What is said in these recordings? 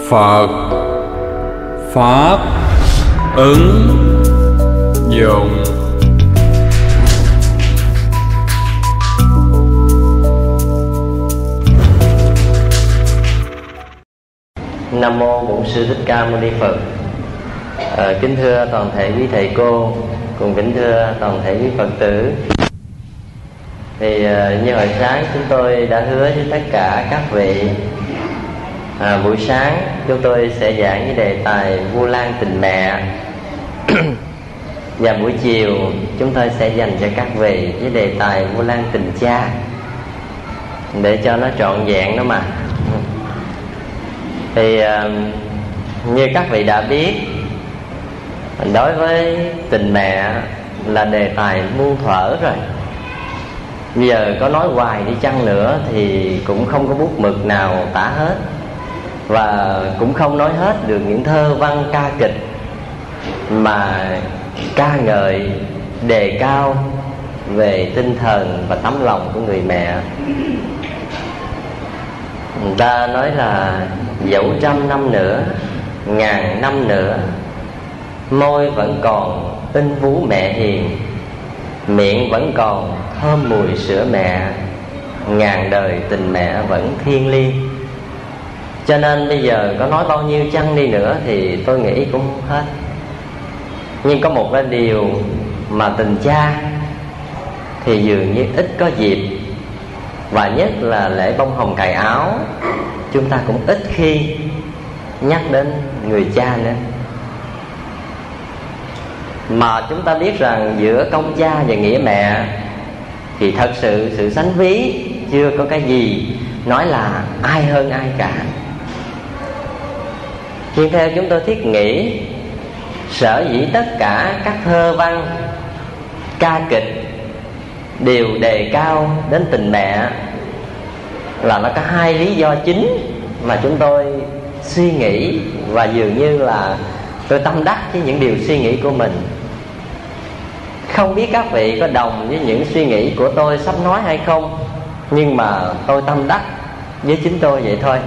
Phật Pháp ứng dụng. Nam mô Bổn Sư Thích Ca Mâu Ni Phật. Kính thưa toàn thể quý thầy cô, cùng kính thưa toàn thể quý Phật tử. Thì như hồi sáng chúng tôi đã hứa với tất cả các vị, buổi sáng chúng tôi sẽ giảng với đề tài Vu Lan tình mẹ. Và buổi chiều chúng tôi sẽ dành cho các vị với đề tài Vu Lan tình cha, để cho nó trọn vẹn đó mà. Thì như các vị đã biết, đối với tình mẹ là đề tài muôn thuở rồi. Bây giờ có nói hoài đi chăng nữa thì cũng không có bút mực nào tả hết, và cũng không nói hết được những thơ văn ca kịch mà ca ngợi, đề cao về tinh thần và tấm lòng của người mẹ. Người ta nói là dẫu 100 năm nữa, 1000 năm nữa, môi vẫn còn in vú mẹ hiền, miệng vẫn còn thơm mùi sữa mẹ, ngàn đời tình mẹ vẫn thiêng liêng. Cho nên bây giờ có nói bao nhiêu chăng đi nữa thì tôi nghĩ cũng không hết. Nhưng có một cái điều mà tình cha thì dường như ít có dịp, và nhất là lễ bông hồng cài áo, chúng ta cũng ít khi nhắc đến người cha nữa. Mà chúng ta biết rằng giữa công cha và nghĩa mẹ thì thật sự sự sánh ví chưa có cái gì nói là ai hơn ai cả. Nhưng theo chúng tôi thiết nghĩ, sở dĩ tất cả các thơ văn, ca kịch đều đề cao đến tình mẹ là nó có hai lý do chính mà chúng tôi suy nghĩ, và dường như là tôi tâm đắc với những điều suy nghĩ của mình. Không biết các vị có đồng với những suy nghĩ của tôi sắp nói hay không, nhưng mà tôi tâm đắc với chính tôi vậy thôi.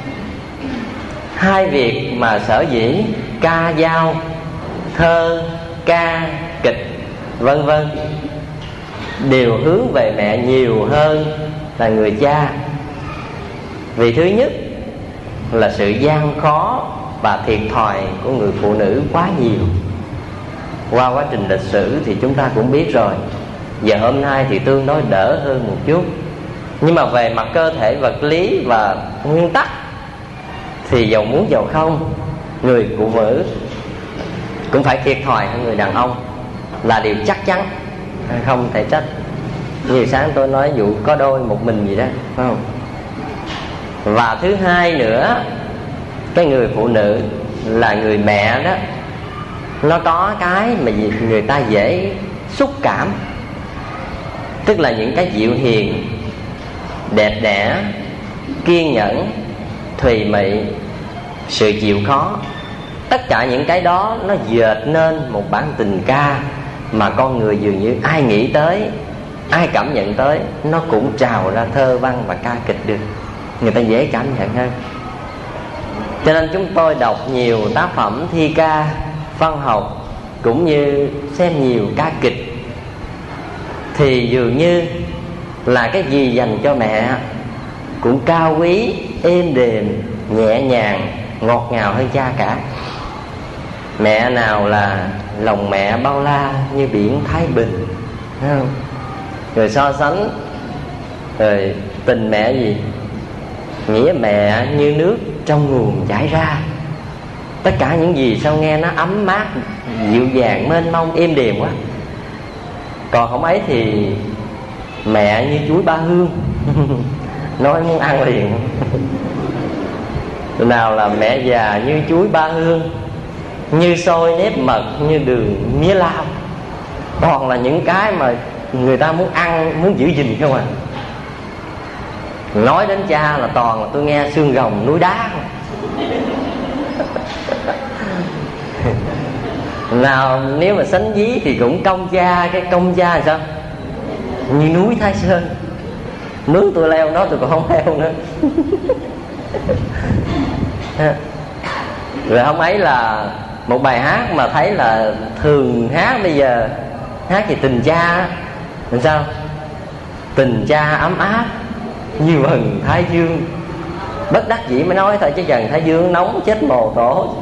Hai việc mà sở dĩ ca dao, thơ, ca, kịch vân vân đều hướng về mẹ nhiều hơn là người cha. Vì thứ nhất là sự gian khó và thiệt thòi của người phụ nữ quá nhiều. Qua quá trình lịch sử thì chúng ta cũng biết rồi. Giờ hôm nay thì tương đối đỡ hơn một chút, nhưng mà về mặt cơ thể vật lý và nguyên tắc thì dầu muốn dầu không, người phụ nữ cũng phải thiệt thòi hơn người đàn ông là điều chắc chắn, không thể trách. Như sáng tôi nói vụ có đôi một mình gì đó, phải không? Và thứ hai nữa, cái người phụ nữ là người mẹ đó, nó có cái mà người ta dễ xúc cảm, tức là những cái dịu hiền, đẹp đẽ, kiên nhẫn, thùy mị, sự chịu khó. Tất cả những cái đó nó dệt nên một bản tình ca mà con người dường như ai nghĩ tới, ai cảm nhận tới, nó cũng trào ra thơ văn và ca kịch được. Người ta dễ cảm nhận hơn. Cho nên chúng tôi đọc nhiều tác phẩm thi ca, văn học, cũng như xem nhiều ca kịch, thì dường như là cái gì dành cho mẹ cũng cao quý, êm đềm, nhẹ nhàng, ngọt ngào hơn cha cả. Mẹ nào là lòng mẹ bao la như biển Thái Bình, thấy không? Rồi so sánh rồi tình mẹ gì, nghĩa mẹ như nước trong nguồn chảy ra. Tất cả những gì sao nghe nó ấm mát, dịu dàng, mênh mông, êm đềm quá. Còn không ấy thì mẹ như chuối ba hương. Nói muốn ăn liền. Nào là mẹ già như chuối ba hương, như xôi nếp mật, như đường mía lao. Toàn là những cái mà người ta muốn ăn, muốn giữ gìn không à. Nói đến cha là toàn là tôi nghe xương rồng núi đá. Nào nếu mà sánh ví thì cũng công cha. Cái công cha là sao? Như núi Thái Sơn. Nướng tôi leo đó tôi còn không leo nữa. Rồi hôm ấy là một bài hát mà thấy là thường hát bây giờ, hát về tình cha. Làm sao? Tình cha ấm áp như vầng thái dương. Bất đắc dĩ mới nói thôi, chứ vầng thái dương nóng chết mồ tổ.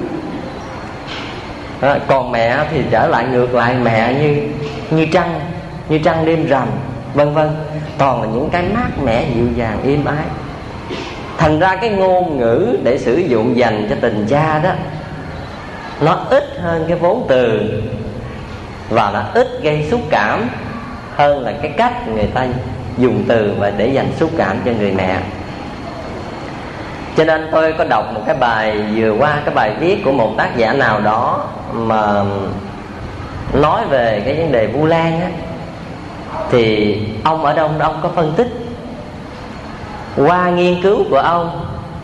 Còn mẹ thì trở lại ngược lại, mẹ như trăng đêm rằm, vân vân. Toàn là những cái mát mẻ dịu dàng êm ái. Thành ra cái ngôn ngữ để sử dụng dành cho tình cha đó, nó ít hơn cái vốn từ, và nó ít gây xúc cảm hơn là cái cách người ta dùng từ và để dành xúc cảm cho người mẹ. Cho nên tôi có đọc một cái bài vừa qua, cái bài viết của một tác giả nào đó mà nói về cái vấn đề Vu Lan á, thì ông ở đâu ông có phân tích. Qua nghiên cứu của ông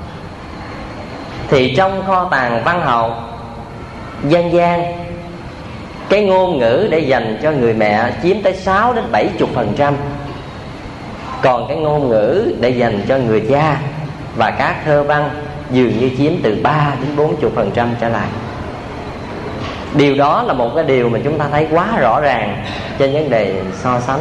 thì trong kho tàng văn học dân gian, cái ngôn ngữ để dành cho người mẹ chiếm tới 6 đến 70%. Còn cái ngôn ngữ để dành cho người cha và các thơ văn dường như chiếm từ 3 đến 40% trở lại. Điều đó là một cái điều mà chúng ta thấy quá rõ ràng trên vấn đề so sánh.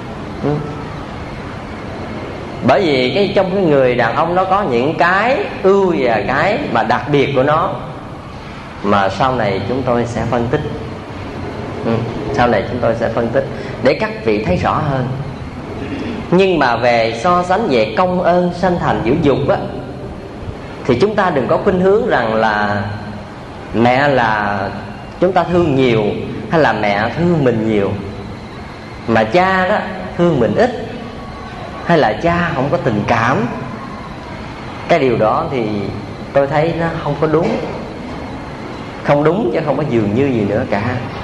Bởi vì trong cái người đàn ông nó có những cái ưu và cái mà đặc biệt của nó, mà sau này chúng tôi sẽ phân tích. Sau này chúng tôi sẽ phân tích để các vị thấy rõ hơn. Nhưng mà về so sánh về công ơn sanh thành dưỡng dục á, thì chúng ta đừng có khuynh hướng rằng là mẹ là chúng ta thương nhiều, hay là mẹ thương mình nhiều, mà cha đó thương mình ít, hay là cha không có tình cảm. Cái điều đó thì tôi thấy nó không có đúng. Không đúng chứ không có dường như gì nữa cả.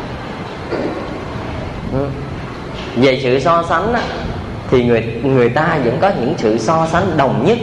Về sự so sánh á, thì người ta vẫn có những sự so sánh đồng nhất.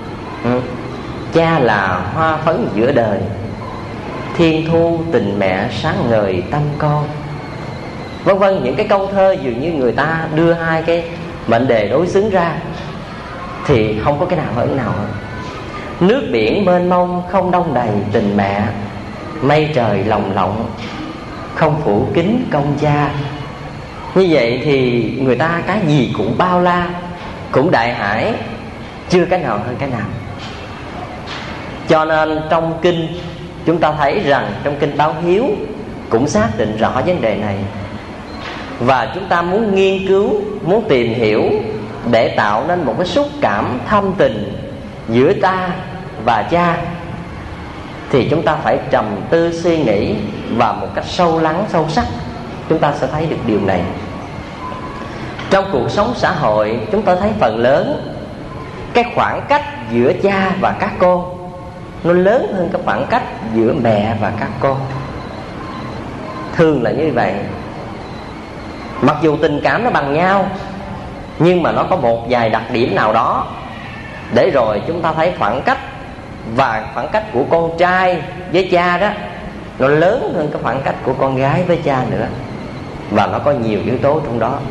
Cha là hoa phấn giữa đời, thiên thu tình mẹ sáng ngời tâm con, vân vân. Những cái câu thơ dường như người ta đưa hai cái mệnh đề đối xứng ra, thì không có cái nào hơn nào hơn. Nước biển mênh mông không đông đầy tình mẹ, mây trời lồng lộng không phủ kín công cha. Như vậy thì người ta cái gì cũng bao la, cũng đại hải, chưa cái nào hơn cái nào. Cho nên trong kinh chúng ta thấy rằng, trong kinh Báo Hiếu cũng xác định rõ vấn đề này. Và chúng ta muốn nghiên cứu, muốn tìm hiểu để tạo nên một cái xúc cảm thâm tình giữa ta và cha, thì chúng ta phải trầm tư suy nghĩ và một cách sâu lắng, sâu sắc, chúng ta sẽ thấy được điều này. Trong cuộc sống xã hội, chúng ta thấy phần lớn cái khoảng cách giữa cha và các con nó lớn hơn cái khoảng cách giữa mẹ và các con. Thường là như vậy. Mặc dù tình cảm nó bằng nhau, nhưng mà nó có một vài đặc điểm nào đó, để rồi chúng ta thấy khoảng cách, và khoảng cách của con trai với cha đó nó lớn hơn cái khoảng cách của con gái với cha nữa. Và nó có nhiều yếu tố trong đó.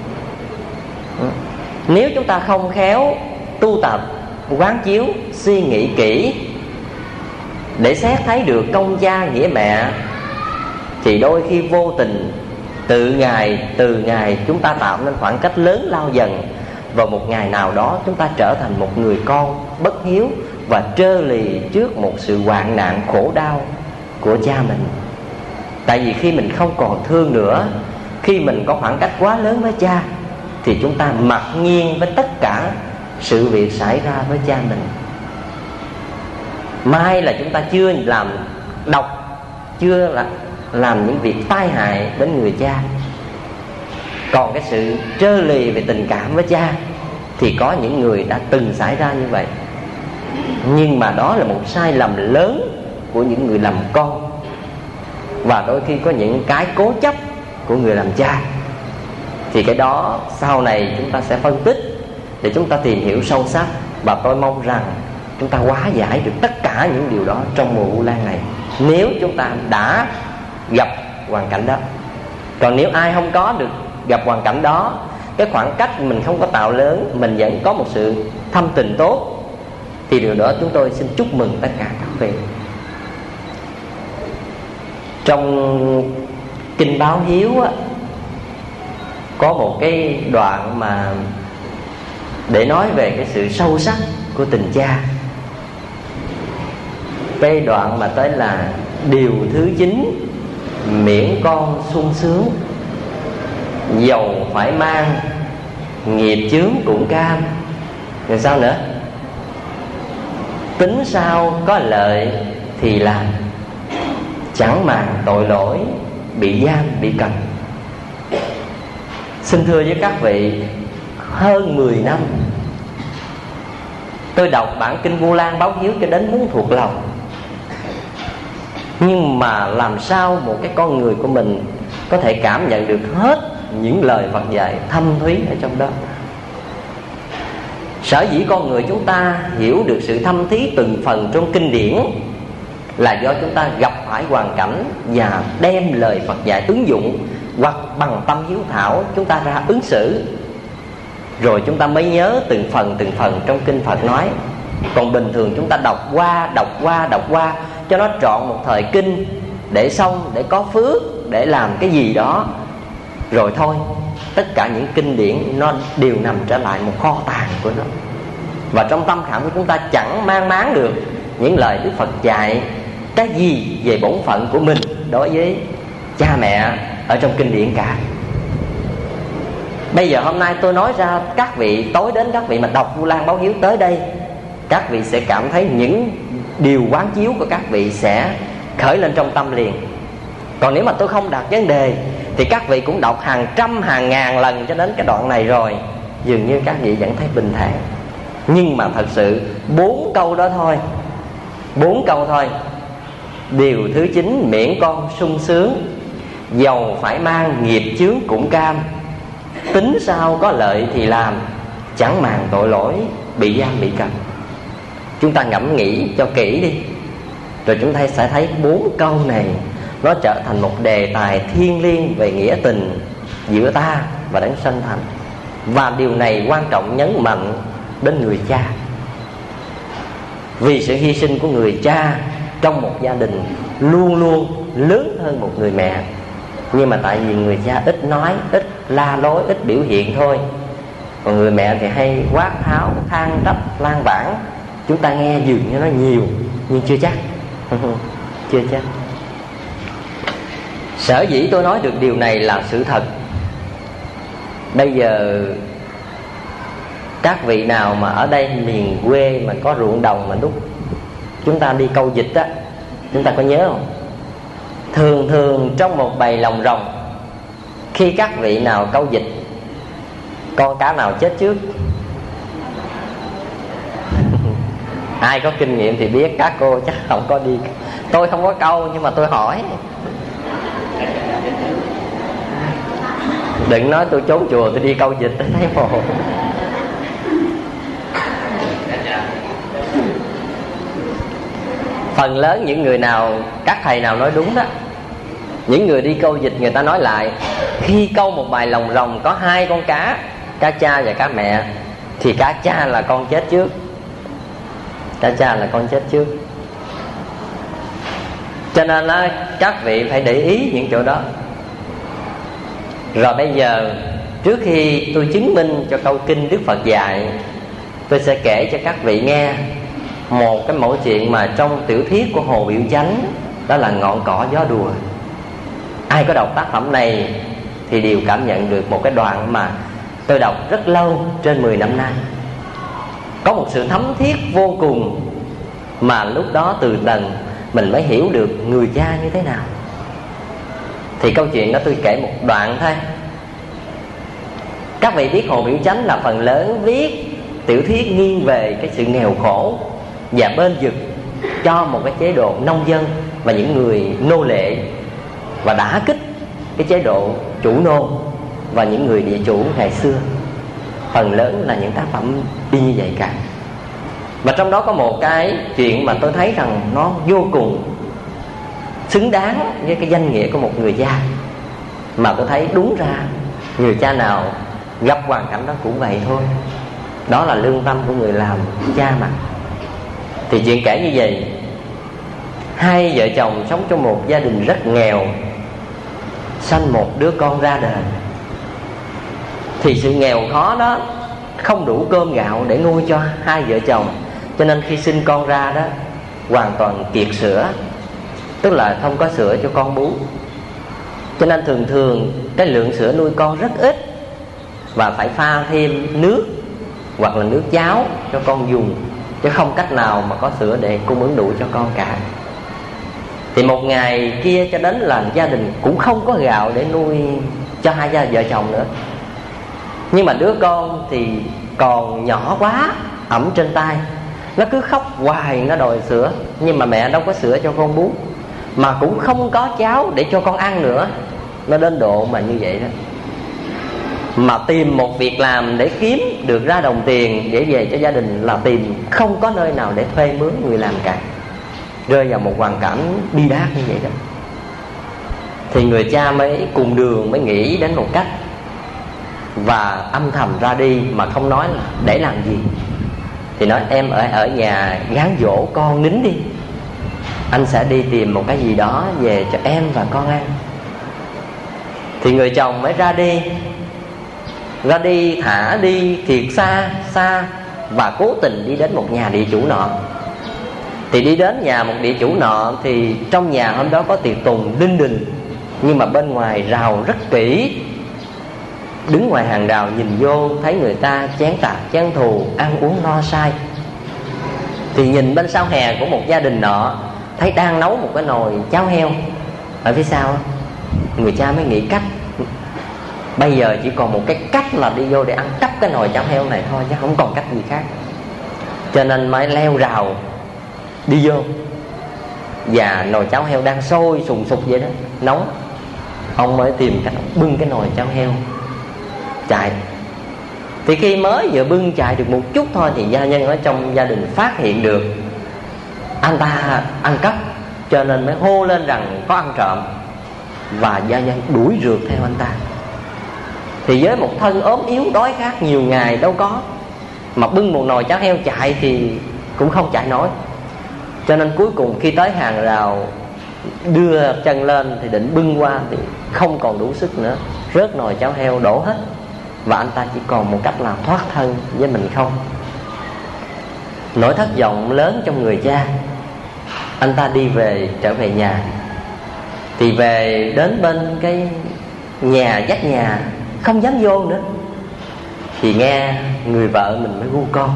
Nếu chúng ta không khéo tu tập, quán chiếu, suy nghĩ kỹ để xét thấy được công cha nghĩa mẹ, thì đôi khi vô tình từ ngày chúng ta tạo nên khoảng cách lớn lao dần. Và một ngày nào đó chúng ta trở thành một người con bất hiếu và trơ lì trước một sự hoạn nạn khổ đau của cha mình. Tại vì khi mình không còn thương nữa, khi mình có khoảng cách quá lớn với cha, thì chúng ta mặc nhiên với tất cả sự việc xảy ra với cha mình. Mai là chúng ta chưa làm độc, chưa làm những việc tai hại đến người cha. Còn cái sự trơ lì về tình cảm với cha thì có những người đã từng xảy ra như vậy. Nhưng mà đó là một sai lầm lớn của những người làm con, và đôi khi có những cái cố chấp của người làm cha. Thì cái đó sau này chúng ta sẽ phân tích để chúng ta tìm hiểu sâu sắc. Và tôi mong rằng chúng ta hóa giải được tất cả những điều đó trong mùa Vu Lan này, nếu chúng ta đã gặp hoàn cảnh đó. Còn nếu ai không có được gặp hoàn cảnh đó, cái khoảng cách mình không có tạo lớn, mình vẫn có một sự thâm tình tốt, thì điều đó chúng tôi xin chúc mừng tất cả các vị. Trong kinh Báo Hiếu á, có một cái đoạn mà để nói về cái sự sâu sắc của tình cha. Cái đoạn mà tới là điều thứ 9: miễn con sung sướng, dầu phải mang, nghiệp chướng cũng cam. Rồi sao nữa? Tính sao có lợi thì làm, chẳng màng tội lỗi, bị giam bị cầm. Xin thưa với các vị, hơn 10 năm tôi đọc bản kinh Vu Lan Báo Hiếu cho đến muốn thuộc lòng. Nhưng mà làm sao một cái con người của mình có thể cảm nhận được hết những lời Phật dạy thâm thúy ở trong đó? Sở dĩ con người chúng ta hiểu được sự thâm thúy từng phần trong kinh điển là do chúng ta gặp phải hoàn cảnh và đem lời Phật dạy ứng dụng, hoặc bằng tâm hiếu thảo chúng ta ra ứng xử, rồi chúng ta mới nhớ từng phần trong kinh Phật nói. Còn bình thường chúng ta đọc qua cho nó trọn một thời kinh để xong, để có phước, để làm cái gì đó, rồi thôi. Tất cả những kinh điển nó đều nằm trở lại một kho tàng của nó. Và trong tâm khảm của chúng ta chẳng mang máng được những lời Đức Phật dạy cái gì về bổn phận của mình đối với cha mẹ ở trong kinh điển cả. Bây giờ hôm nay tôi nói ra, các vị tối đến các vị mà đọc Vu Lan Báo Hiếu tới đây, các vị sẽ cảm thấy những điều quán chiếu của các vị sẽ khởi lên trong tâm liền. Còn nếu mà tôi không đặt vấn đề thì các vị cũng đọc hàng trăm hàng ngàn lần cho đến cái đoạn này rồi, dường như các vị vẫn thấy bình thản. Nhưng mà thật sự 4 câu đó thôi, 4 câu thôi: điều thứ 9 miễn con sung sướng, dầu phải mang nghiệp chướng cũng cam, tính sao có lợi thì làm, chẳng màng tội lỗi, bị giam bị cầm. Chúng ta ngẫm nghĩ cho kỹ đi, rồi chúng ta sẽ thấy 4 câu này nó trở thành một đề tài thiêng liêng về nghĩa tình giữa ta và đấng sanh thành. Và điều này quan trọng nhấn mạnh đến người cha. Vì sự hy sinh của người cha trong một gia đình luôn luôn lớn hơn một người mẹ. Nhưng mà tại vì người cha ít nói, ít la lối, ít biểu hiện thôi. Còn người mẹ thì hay quát tháo, than trách, lan vãn. Chúng ta nghe dường như nó nhiều, nhưng chưa chắc. Chưa chắc. Sở dĩ tôi nói được điều này là sự thật. Bây giờ các vị nào mà ở đây miền quê mà có ruộng đồng mà lúc chúng ta đi câu vịt á, chúng ta có nhớ không? Thường thường trong một bầy lồng rồng, khi các vị nào câu vịt, con cá nào chết trước? Ai có kinh nghiệm thì biết, các cô chắc không có đi. Tôi không có câu nhưng mà tôi hỏi. Đừng nói tôi trốn chùa tôi đi câu vịt tôi thấy mồ. Phần lớn những người nào, các thầy nào nói đúng đó, những người đi câu vịt người ta nói lại, khi câu một bài lồng rồng có 2 con cá, cá cha và cá mẹ, thì cá cha là con chết trước. Cá cha là con chết trước. Cho nên là các vị phải để ý những chỗ đó. Rồi bây giờ, trước khi tôi chứng minh cho câu kinh Đức Phật dạy, tôi sẽ kể cho các vị nghe một cái mẫu chuyện mà trong tiểu thuyết của Hồ Biểu Chánh, đó là Ngọn Cỏ Gió Đùa. Ai có đọc tác phẩm này thì đều cảm nhận được một cái đoạn mà tôi đọc rất lâu, trên 10 năm nay. Có một sự thấm thiết vô cùng, mà lúc đó từ lần mình mới hiểu được người cha như thế nào. Thì câu chuyện đó tôi kể một đoạn thôi. Các vị biết Hồ Biểu Chánh là phần lớn viết tiểu thuyết nghiêng về cái sự nghèo khổ và bên vực cho một cái chế độ nông dân và những người nô lệ, và đả kích cái chế độ chủ nô và những người địa chủ ngày xưa. Phần lớn là những tác phẩm y như vậy cả. Và trong đó có một cái chuyện mà tôi thấy rằng nó vô cùng xứng đáng với cái danh nghĩa của một người cha, mà tôi thấy đúng ra người cha nào gặp hoàn cảnh đó cũng vậy thôi. Đó là lương tâm của người làm cha mà. Thì chuyện kể như vậy: Hai vợ chồng sống trong một gia đình rất nghèo, sanh một đứa con ra đời. Thì sự nghèo khó đó không đủ cơm gạo để nuôi cho hai vợ chồng, cho nên khi sinh con ra đó hoàn toàn kiệt sữa, tức là không có sữa cho con bú. Cho nên thường thường cái lượng sữa nuôi con rất ít, và phải pha thêm nước hoặc là nước cháo cho con dùng, chứ không cách nào mà có sữa để cung ứng đủ cho con cả. Thì một ngày kia cho đến là gia đình cũng không có gạo để nuôi cho hai vợ chồng nữa. Nhưng mà đứa con thì còn nhỏ quá, ẵm trên tay, nó cứ khóc hoài, nó đòi sữa. Nhưng mà mẹ đâu có sữa cho con bú, mà cũng không có cháo để cho con ăn nữa. Nó đến độ mà như vậy đó. Mà tìm một việc làm để kiếm được ra đồng tiền để về cho gia đình là tìm không có nơi nào để thuê mướn người làm cả. Rơi vào một hoàn cảnh bi đát như vậy đó. Thì người cha mới cùng đường mới nghĩ đến một cách, và âm thầm ra đi mà không nói là để làm gì. Thì nói em ở nhà gán dỗ con nín đi, anh sẽ đi tìm một cái gì đó về cho em và con ăn. Thì người chồng mới ra đi thả đi thiệt xa xa, và cố tình đi đến một nhà địa chủ nọ. Thì đi đến nhà một địa chủ nọ, thì trong nhà hôm đó có tiệc tùng linh đình, nhưng mà bên ngoài rào rất kỹ. Đứng ngoài hàng rào nhìn vô thấy người ta chén tạp chén thù, ăn uống no say. Thì nhìn bên sau hè của một gia đình nọ, thấy đang nấu một cái nồi cháo heo ở phía sau. Người cha mới nghĩ cách, bây giờ chỉ còn một cái cách là đi vô để ăn cắp cái nồi cháo heo này thôi, chứ không còn cách gì khác. Cho nên mới leo rào đi vô. Và nồi cháo heo đang sôi sùng sục vậy đó, nóng. Ông mới tìm cách bưng cái nồi cháo heo chạy. Thì khi mới vừa bưng chạy được một chút thôi, thì gia nhân ở trong gia đình phát hiện được anh ta ăn cắp, cho nên mới hô lên rằng có ăn trộm, và gia nhân đuổi rượt theo anh ta. Thì với một thân ốm yếu đói khát nhiều ngày đâu có, mà bưng một nồi cháo heo chạy thì cũng không chạy nổi. Cho nên cuối cùng khi tới hàng rào, đưa chân lên thì định bưng qua, thì không còn đủ sức nữa, rớt nồi cháo heo đổ hết. Và anh ta chỉ còn một cách là thoát thân với mình không. Nỗi thất vọng lớn trong người cha, anh ta đi trở về nhà. Thì về đến bên cái nhà dách nhà, không dám vô nữa. Thì nghe người vợ mình mới gu con.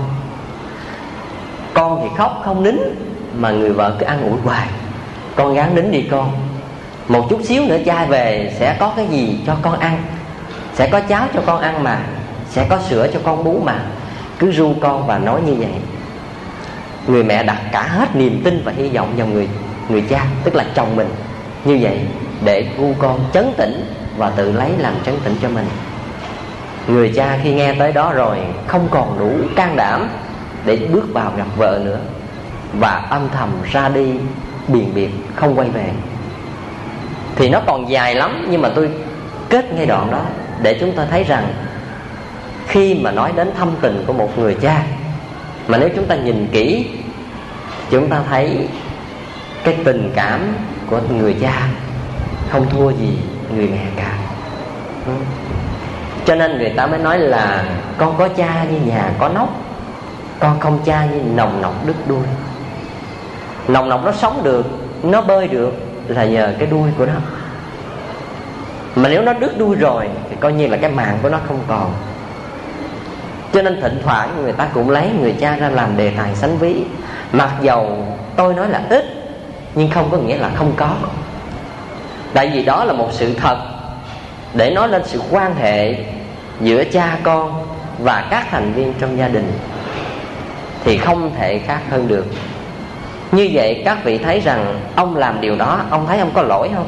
Con thì khóc không nín, mà người vợ cứ ăn ủi hoài. Con gắng nín đi con, một chút xíu nữa cha về sẽ có cái gì cho con ăn, sẽ có cháo cho con ăn mà, sẽ có sữa cho con bú mà. Cứ ru con và nói như vậy. Người mẹ đặt cả hết niềm tin và hy vọng vào người cha, tức là chồng mình, như vậy để gu con trấn tĩnh và tự lấy làm trấn tĩnh cho mình. Người cha khi nghe tới đó rồi không còn đủ can đảm để bước vào gặp vợ nữa, và âm thầm ra đi biền biệt không quay về. Thì nó còn dài lắm, nhưng mà tôi kết ngay đoạn đó để chúng ta thấy rằng khi mà nói đến thâm tình của một người cha, mà nếu chúng ta nhìn kỹ, chúng ta thấy cái tình cảm của người cha không thua gì người mẹ cả. Cho nên người ta mới nói là con có cha như nhà có nóc, con không cha như nòng nọc đứt đuôi. Nòng nọc nó sống được, nó bơi được là nhờ cái đuôi của nó. Mà nếu nó đứt đuôi rồi thì coi như là cái mạng của nó không còn. Cho nên thỉnh thoảng người ta cũng lấy người cha ra làm đề tài sánh ví. Mặc dầu tôi nói là ít, nhưng không có nghĩa là không có. Tại vì đó là một sự thật để nói lên sự quan hệ giữa cha con và các thành viên trong gia đình, thì không thể khác hơn được. Như vậy các vị thấy rằng ông làm điều đó, ông thấy ông có lỗi không?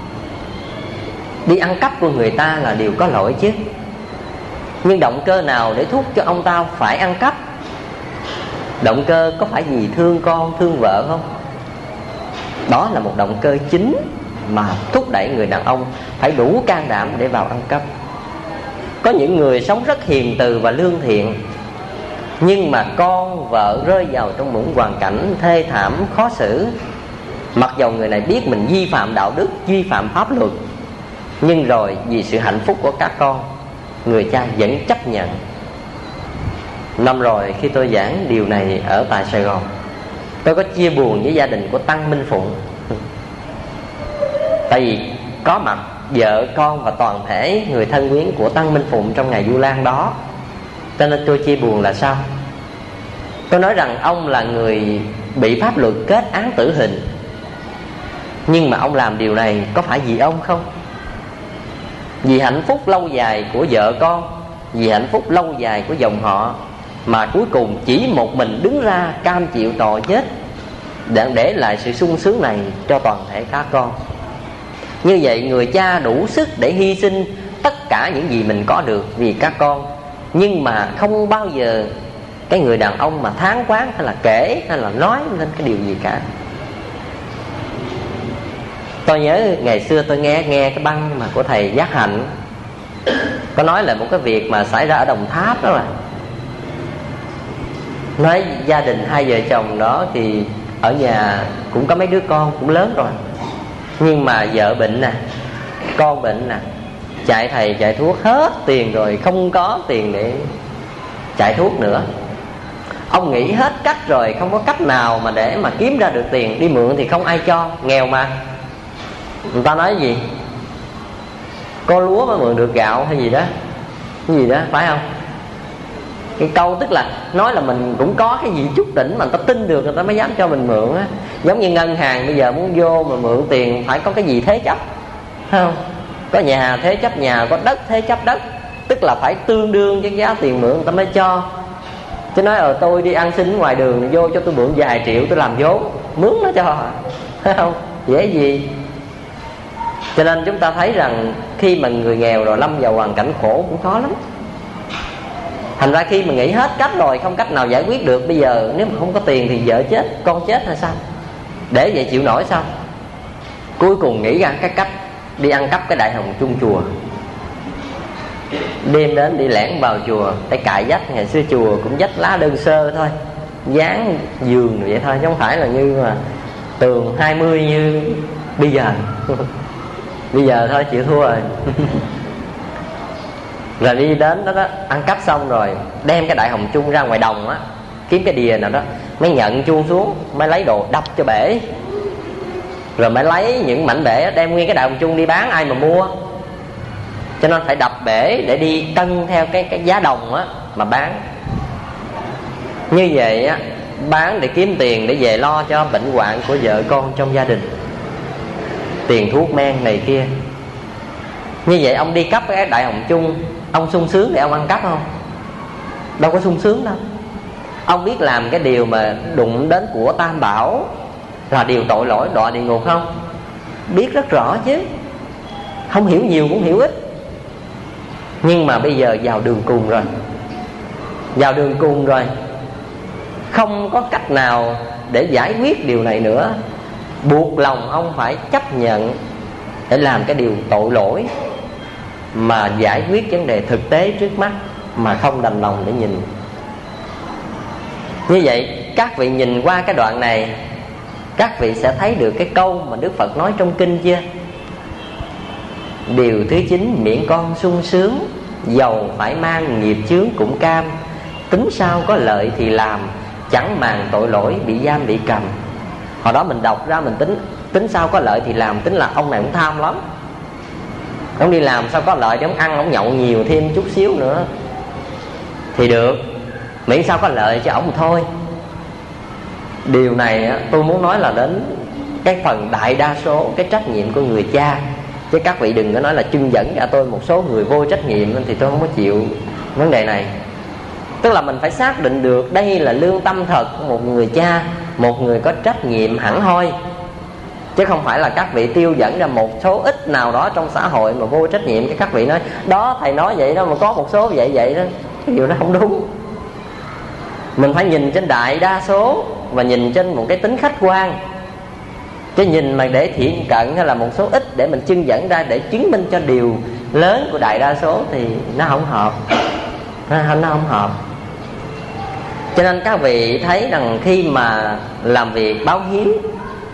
Đi ăn cắp của người ta là điều có lỗi chứ. Nhưng động cơ nào để thúc cho ông ta phải ăn cắp? Động cơ có phải vì thương con, thương vợ không? Đó là một động cơ chính mà thúc đẩy người đàn ông phải đủ can đảm để vào ăn cắp. Có những người sống rất hiền từ và lương thiện, nhưng mà con vợ rơi vào trong một hoàn cảnh thê thảm khó xử, Mặc dầu người này biết mình vi phạm đạo đức, vi phạm pháp luật, nhưng rồi vì sự hạnh phúc của các con, người cha vẫn chấp nhận. Năm rồi khi tôi giảng điều này ở tại Sài Gòn, tôi có chia buồn với gia đình của Tăng Minh Phụng. Tại vì có mặt vợ con và toàn thể người thân quyến của Tăng Minh Phụng trong ngày Vu Lan đó, cho nên tôi chia buồn là sao? Tôi nói rằng ông là người bị pháp luật kết án tử hình, nhưng mà ông làm điều này có phải vì ông không? Vì hạnh phúc lâu dài của vợ con, vì hạnh phúc lâu dài của dòng họ, mà cuối cùng chỉ một mình đứng ra cam chịu tội chết để lại sự sung sướng này cho toàn thể các con. Như vậy người cha đủ sức để hy sinh tất cả những gì mình có được vì các con, nhưng mà không bao giờ cái người đàn ông mà than oán hay là kể hay là nói lên cái điều gì cả. Tôi nhớ ngày xưa tôi nghe cái băng mà của thầy Giác Hạnh có nói là một cái việc mà xảy ra ở Đồng Tháp đó, là nói gia đình hai vợ chồng đó thì ở nhà cũng có mấy đứa con cũng lớn rồi, nhưng mà vợ bệnh nè, con bệnh nè, chạy thầy chạy thuốc hết tiền rồi, không có tiền để chạy thuốc nữa. Ông nghĩ hết cách rồi, không có cách nào mà để mà kiếm ra được tiền. Đi mượn thì không ai cho, nghèo mà. Người ta nói gì? Có lúa mới mượn được gạo hay gì đó, cái gì đó, phải không? Cái câu tức là nói là mình cũng có cái gì chút đỉnh mà người ta tin được, người ta mới dám cho mình mượn á. Giống như ngân hàng bây giờ muốn vô mà mượn tiền phải có cái gì thế chấp, phải không? Có nhà thế chấp nhà, có đất thế chấp đất, tức là phải tương đương với giá tiền mượn người ta mới cho. Chứ nói tôi đi ăn xin ngoài đường vô cho tôi mượn vài triệu tôi làm vốn, mướn nó cho, phải không? Dễ gì. Cho nên chúng ta thấy rằng khi mà người nghèo rồi lâm vào hoàn cảnh khổ cũng khó lắm. Thành ra khi mà nghĩ hết cách rồi không cách nào giải quyết được, bây giờ nếu mà không có tiền thì vợ chết, con chết hay sao? Để vậy chịu nổi sao? Cuối cùng nghĩ ra cái cách đi ăn cắp cái đại hồng chung chùa. Đêm đến đi lẻn vào chùa để cài vách. Ngày xưa chùa cũng vách lá đơn sơ thôi, dán giường vậy thôi, chứ không phải là như mà tường 20 như bây giờ. Bây giờ thôi chịu thua rồi. Rồi đi đến đó, ăn cắp xong rồi đem cái đại hồng chung ra ngoài đồng á, kiếm cái đìa nào đó, mới nhận chuông xuống, mới lấy đồ đập cho bể, rồi mới lấy những mảnh bể đem nguyên cái đại hồng chung đi bán, ai mà mua. Cho nên phải đập bể để đi cân theo cái giá đồng á mà bán. Như vậy á, bán để kiếm tiền để về lo cho bệnh hoạn của vợ con trong gia đình, tiền thuốc men này kia. Như vậy ông đi cắp cái đại hồng chung, ông sung sướng để ông ăn cắp không? Đâu có sung sướng đâu. Ông biết làm cái điều mà đụng đến của Tam Bảo là điều tội lỗi đọa địa ngục không? Biết rất rõ chứ. Không hiểu nhiều cũng hiểu ít. Nhưng mà bây giờ vào đường cùng rồi, vào đường cùng rồi, không có cách nào để giải quyết điều này nữa. Buộc lòng ông phải chấp nhận để làm cái điều tội lỗi, mà giải quyết vấn đề thực tế trước mắt mà không đành lòng để nhìn. Như vậy các vị nhìn qua cái đoạn này, các vị sẽ thấy được cái câu mà Đức Phật nói trong kinh chưa? Điều thứ 9, miệng con sung sướng, dầu phải mang nghiệp chướng cũng cam. Tính sao có lợi thì làm, chẳng màng tội lỗi bị giam bị cầm. Hồi đó mình đọc ra mình tính sao có lợi thì làm, tính là ông này cũng tham lắm. Ông đi làm sao có lợi để ông ăn, ông nhậu nhiều thêm chút xíu nữa thì được, miễn sao có lợi cho ông thôi. Điều này á, tôi muốn nói là đến cái phần đại đa số cái trách nhiệm của người cha. Chứ các vị đừng có nói là chưng dẫn ra tôi một số người vô trách nhiệm, thì tôi không có chịu vấn đề này. Tức là mình phải xác định được đây là lương tâm thật của một người cha, một người có trách nhiệm hẳn hoi. Chứ không phải là các vị tiêu dẫn ra một số ít nào đó trong xã hội mà vô trách nhiệm. Cái các vị nói đó thầy nói vậy đó, mà có một số vậy đó, cái điều đó không đúng. Mình phải nhìn trên đại đa số và nhìn trên một cái tính khách quan. Chứ nhìn mà để thiện cận hay là một số ít để mình chưng dẫn ra để chứng minh cho điều lớn của đại đa số thì nó không hợp, nó không hợp. Cho nên các vị thấy rằng khi mà làm việc báo hiếu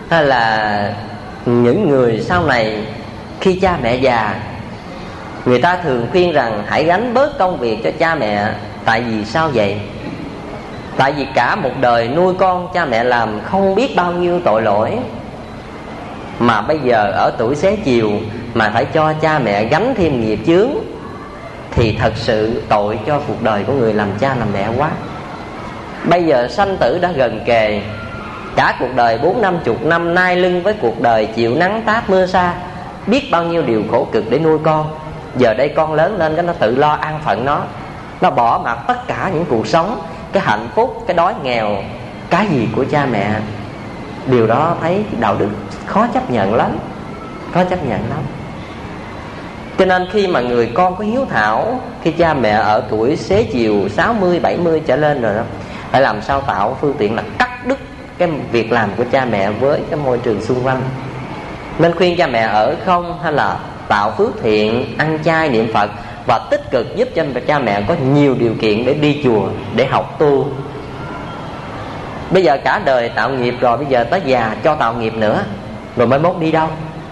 hay là những người sau này khi cha mẹ già, người ta thường khuyên rằng hãy gánh bớt công việc cho cha mẹ. Tại vì sao vậy? Tại vì cả một đời nuôi con, cha mẹ làm không biết bao nhiêu tội lỗi, mà bây giờ ở tuổi xế chiều mà phải cho cha mẹ gánh thêm nghiệp chướng, thì thật sự tội cho cuộc đời của người làm cha làm mẹ quá. Bây giờ sanh tử đã gần kề, cả cuộc đời 40-50 năm nai lưng với cuộc đời chịu nắng táp mưa sa, biết bao nhiêu điều khổ cực để nuôi con. Giờ đây con lớn lên, cái nó tự lo ăn phận nó bỏ mặc tất cả những cuộc sống, cái hạnh phúc, cái đói nghèo, cái gì của cha mẹ. Điều đó thấy đạo đức khó chấp nhận lắm, khó chấp nhận lắm. Cho nên khi mà người con có hiếu thảo, khi cha mẹ ở tuổi xế chiều 60, 70 trở lên rồi đó, phải làm sao tạo phương tiện là cắt đứt cái việc làm của cha mẹ với cái môi trường xung quanh. Nên khuyên cha mẹ ở không, hay là tạo phước thiện, ăn chay niệm Phật, và tích cực giúp cho cha mẹ có nhiều điều kiện để đi chùa, để học tu. Bây giờ cả đời tạo nghiệp rồi, bây giờ tới già cho tạo nghiệp nữa, rồi mới mốt đi đâu?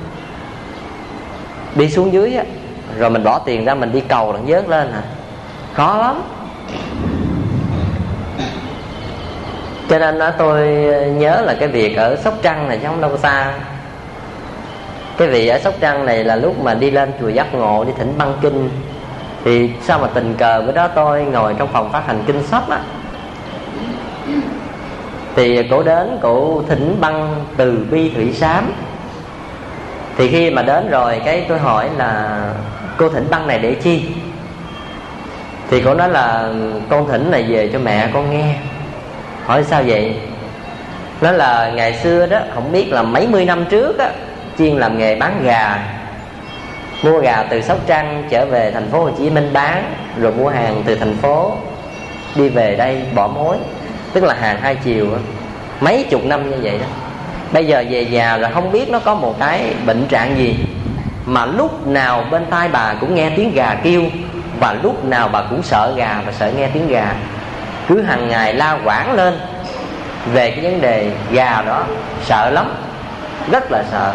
Đi xuống dưới á, rồi mình bỏ tiền ra mình đi cầu đặng vớt lên hả? Khó lắm. Cho nên đó, tôi nhớ là cái việc ở Sóc Trăng này chứ không đâu xa. Cái vị ở Sóc Trăng này là lúc mà đi lên chùa Giác Ngộ đi thỉnh băng kinh, thì sao mà tình cờ bữa đó tôi ngồi trong phòng phát hành kinh sách á, thì cổ đến cổ thỉnh băng Từ Bi Thủy Sám. Thì khi mà đến rồi cái tôi hỏi là cô thỉnh băng này để chi? Thì cổ nói là con thỉnh này về cho mẹ con nghe. Hỏi sao vậy? Nói là ngày xưa đó, không biết là mấy mươi năm trước á, chuyên làm nghề bán gà, mua gà từ Sóc Trăng trở về thành phố Hồ Chí Minh bán, rồi mua hàng từ thành phố đi về đây bỏ mối, tức là hàng hai chiều đó. Mấy chục năm như vậy đó. Bây giờ về già rồi không biết nó có một cái bệnh trạng gì, mà lúc nào bên tai bà cũng nghe tiếng gà kêu, và lúc nào bà cũng sợ gà và sợ nghe tiếng gà. Cứ hàng ngày la quảng lên về cái vấn đề gà đó, sợ lắm, rất là sợ.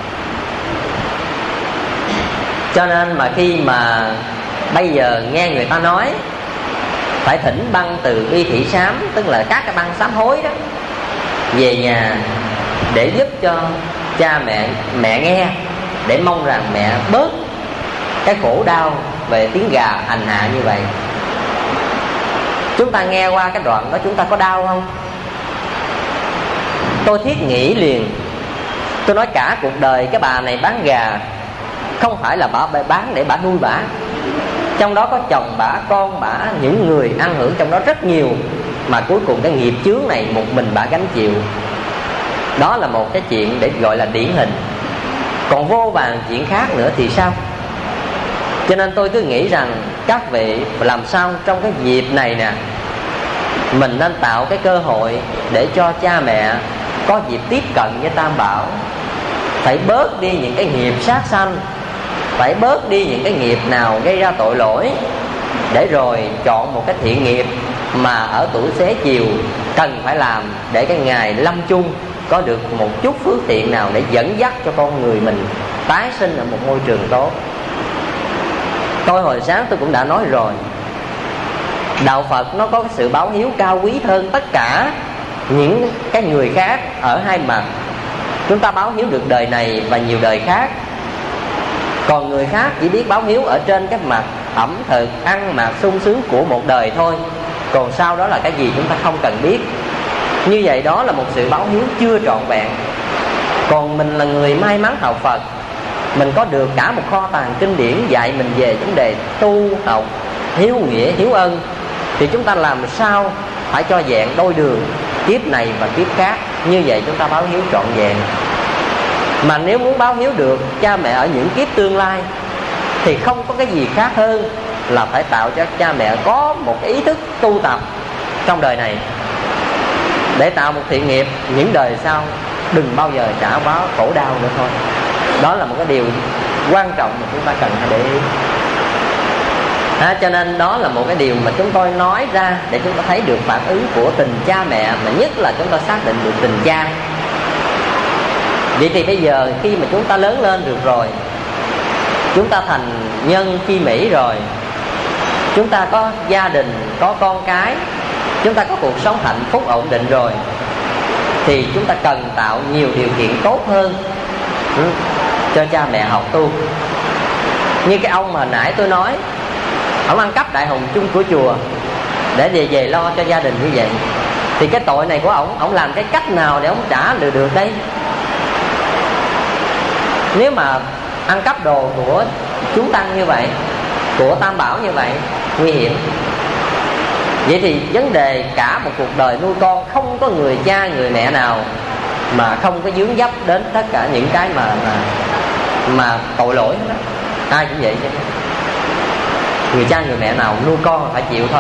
Cho nên mà khi mà bây giờ nghe người ta nói phải thỉnh băng Từ Bi Thủy Sám, tức là các cái băng sám hối đó, về nhà để giúp cho cha mẹ nghe, để mong rằng mẹ bớt cái khổ đau về tiếng gà hành hạ như vậy. Chúng ta nghe qua cái đoạn đó chúng ta có đau không? Tôi thiết nghĩ liền, tôi nói cả cuộc đời cái bà này bán gà không phải là bà bán để bà nuôi bà, trong đó có chồng bà, con bà, những người ăn hưởng trong đó rất nhiều, mà cuối cùng cái nghiệp chướng này một mình bà gánh chịu. Đó là một cái chuyện để gọi là điển hình. Còn vô vàn chuyện khác nữa thì sao? Cho nên tôi cứ nghĩ rằng các vị làm sao trong cái dịp này nè, mình nên tạo cái cơ hội để cho cha mẹ có dịp tiếp cận với Tam Bảo. Phải bớt đi những cái nghiệp sát sanh, phải bớt đi những cái nghiệp nào gây ra tội lỗi, để rồi chọn một cái thiện nghiệp mà ở tuổi xế chiều cần phải làm, để cái ngày lâm chung có được một chút phước thiện nào để dẫn dắt cho con người mình tái sinh ở một môi trường tốt. Tôi hồi sáng tôi cũng đã nói rồi, đạo Phật nó có cái sự báo hiếu cao quý hơn tất cả những cái người khác ở hai mặt. Chúng ta báo hiếu được đời này và nhiều đời khác. Còn người khác chỉ biết báo hiếu ở trên cái mặt ẩm thực, ăn mặc, sung sướng của một đời thôi. Còn sau đó là cái gì chúng ta không cần biết. Như vậy đó là một sự báo hiếu chưa trọn vẹn. Còn mình là người may mắn học Phật, mình có được cả một kho tàng kinh điển dạy mình về vấn đề tu học, hiếu nghĩa, hiếu ân, thì chúng ta làm sao phải cho vẹn đôi đường, kiếp này và kiếp khác. Như vậy chúng ta báo hiếu trọn vẹn. Mà nếu muốn báo hiếu được cha mẹ ở những kiếp tương lai, thì không có cái gì khác hơn là phải tạo cho cha mẹ có một cái ý thức tu tập trong đời này, để tạo một thiện nghiệp những đời sau đừng bao giờ trả báo khổ đau nữa thôi. Đó là một cái điều quan trọng mà chúng ta cần phải để ý. Cho nên đó là một cái điều mà chúng tôi nói ra để chúng ta thấy được phản ứng của tình cha mẹ, mà nhất là chúng ta xác định được tình cha. Vậy thì bây giờ khi mà chúng ta lớn lên được rồi, chúng ta thành nhân chi mỹ rồi, chúng ta có gia đình, có con cái, chúng ta có cuộc sống hạnh phúc ổn định rồi, thì chúng ta cần tạo nhiều điều kiện tốt hơn cho cha mẹ học tu. Như cái ông mà nãy tôi nói, ông ăn cắp đại hùng chung của chùa để về lo cho gia đình như vậy, thì cái tội này của ông làm cái cách nào để ông trả được đây? Nếu mà ăn cắp đồ của chúng tăng như vậy, của Tam Bảo như vậy, nguy hiểm. Vậy thì vấn đề cả một cuộc đời nuôi con, không có người cha người mẹ nào mà không có vướng vấp đến tất cả những cái mà tội lỗi đó. Ai cũng vậy chứ. Người cha người mẹ nào nuôi con là phải chịu thôi.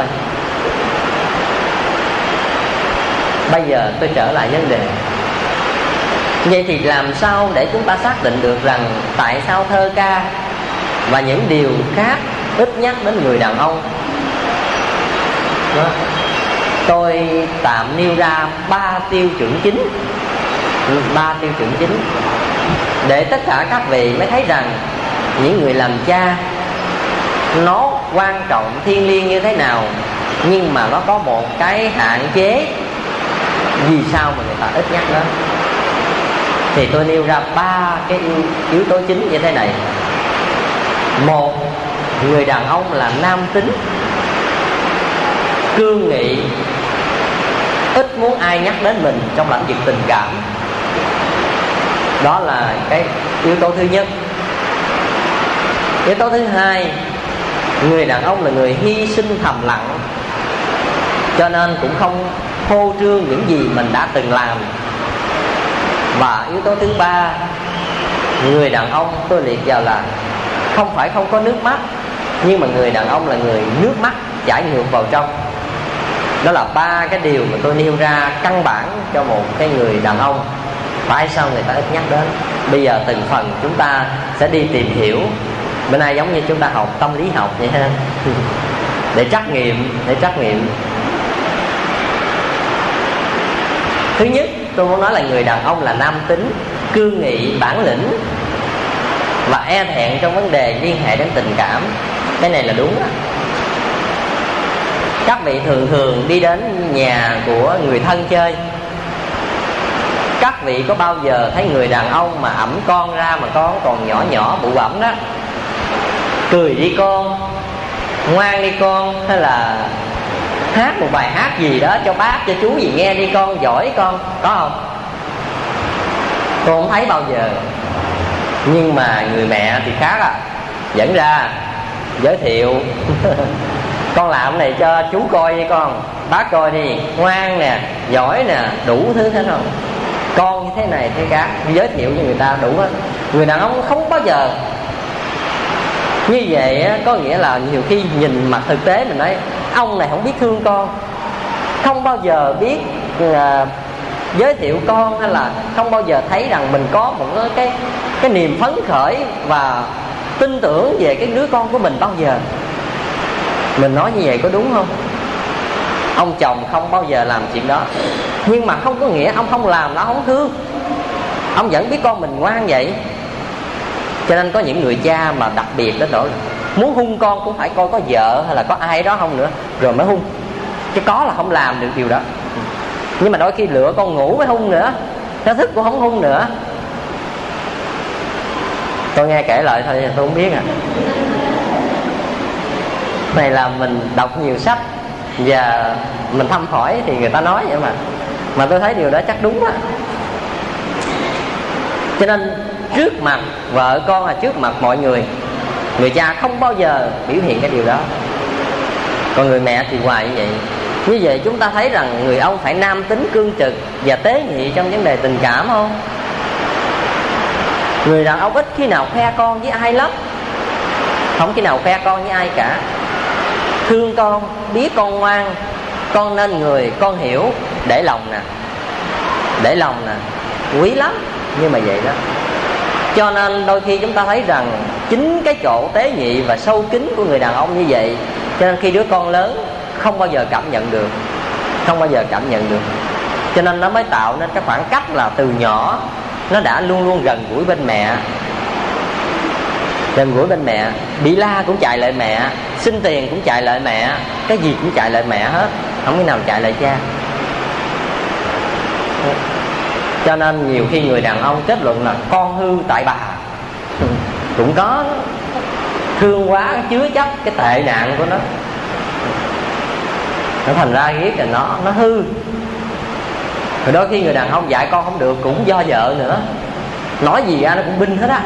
Bây giờ tôi trở lại vấn đề. Vậy thì làm sao để chúng ta xác định được rằng tại sao thơ ca và những điều khác ít nhắc đến người đàn ông? Đó. Tôi tạm nêu ra 3 tiêu chuẩn chính. 3 tiêu chuẩn chính để tất cả các vị mới thấy rằng những người làm cha nó quan trọng thiêng liêng như thế nào, nhưng mà nó có một cái hạn chế vì sao mà người ta ít nhắc đến. Thì tôi nêu ra 3 cái yếu tố chính như thế này. Một, người đàn ông là nam tính, cương nghị, ít muốn ai nhắc đến mình trong lĩnh vực tình cảm. Đó là cái yếu tố thứ nhất. Yếu tố thứ hai, người đàn ông là người hy sinh thầm lặng, cho nên cũng không phô trương những gì mình đã từng làm. Và yếu tố thứ ba, người đàn ông tôi liệt vào là không phải không có nước mắt, nhưng mà người đàn ông là người nước mắt chảy ngược vào trong. Đó là 3 cái điều mà tôi nêu ra căn bản cho một cái người đàn ông. Tại sao người ta ít nhắc đến? Bây giờ từng phần chúng ta sẽ đi tìm hiểu. Bữa nay giống như chúng ta học tâm lý học vậy ha. Để trắc nghiệm. Thứ nhất, tôi muốn nói là người đàn ông là nam tính, cương nghị, bản lĩnh và e thẹn trong vấn đề liên hệ đến tình cảm. Cái này là đúng đó. Các vị thường đi đến nhà của người thân chơi, các vị có bao giờ thấy người đàn ông mà ẵm con ra, mà con còn nhỏ bụ bẫm đó, cười đi con, ngoan đi con, hay là hát một bài hát gì đó cho bác cho chú gì nghe đi con, giỏi con, có không? Tôi không thấy bao giờ. Nhưng mà người mẹ thì khác à, dẫn ra giới thiệu con làm cái này cho chú coi đi con, bác coi đi, ngoan nè, giỏi nè, đủ thứ hết không? Con như thế này thế khác, giới thiệu cho người ta đủ hết. Người đàn ông không bao giờ như vậy á. Có nghĩa là nhiều khi nhìn mặt thực tế mình nói ông này không biết thương con, không bao giờ biết giới thiệu con, hay là không bao giờ thấy rằng mình có một cái niềm phấn khởi và tin tưởng về cái đứa con của mình bao giờ. Mình nói như vậy có đúng không? Ông chồng không bao giờ làm chuyện đó, nhưng mà không có nghĩa ông không làm đó không thương. Ông vẫn biết con mình ngoan vậy. Cho nên có những người cha mà đặc biệt đến nỗi muốn hung con cũng phải coi có vợ hay là có ai đó không nữa rồi mới hung, chứ có là không làm được điều đó. Nhưng mà đôi khi lựa con ngủ mới hung nữa, nó thức cũng không hung nữa. Tôi nghe kể lại thôi, tôi không biết à. Này là mình đọc nhiều sách và mình thăm hỏi thì người ta nói vậy mà tôi thấy điều đó chắc đúng á. Cho nên trước mặt vợ con, là trước mặt mọi người, người cha không bao giờ biểu hiện cái điều đó. Còn người mẹ thì hoài như vậy. Như vậy chúng ta thấy rằng người ông phải nam tính, cương trực và tế nhị trong vấn đề tình cảm không? Người đàn ông ít khi nào khoe con với ai lắm, không khi nào khoe con với ai cả. Thương con, biết con ngoan, con nên người, con hiểu, để lòng nè, quý lắm. Nhưng mà vậy đó. Cho nên đôi khi chúng ta thấy rằng chính cái chỗ tế nhị và sâu kín của người đàn ông như vậy, cho nên khi đứa con lớn không bao giờ cảm nhận được. Cho nên nó mới tạo nên cái khoảng cách là từ nhỏ nó đã luôn luôn gần gũi bên mẹ, gần gũi bên mẹ, bị la cũng chạy lại mẹ, xin tiền cũng chạy lại mẹ, cái gì cũng chạy lại mẹ hết, không cái nào chạy lại cha. Cho nên nhiều khi người đàn ông kết luận là con hư tại bà, cũng có thương quá chứa chấp cái tệ nạn của nó thành ra ghét là nó hư. Rồi đôi khi người đàn ông dạy con không được cũng do vợ nữa, nói gì ra nó cũng binh hết á.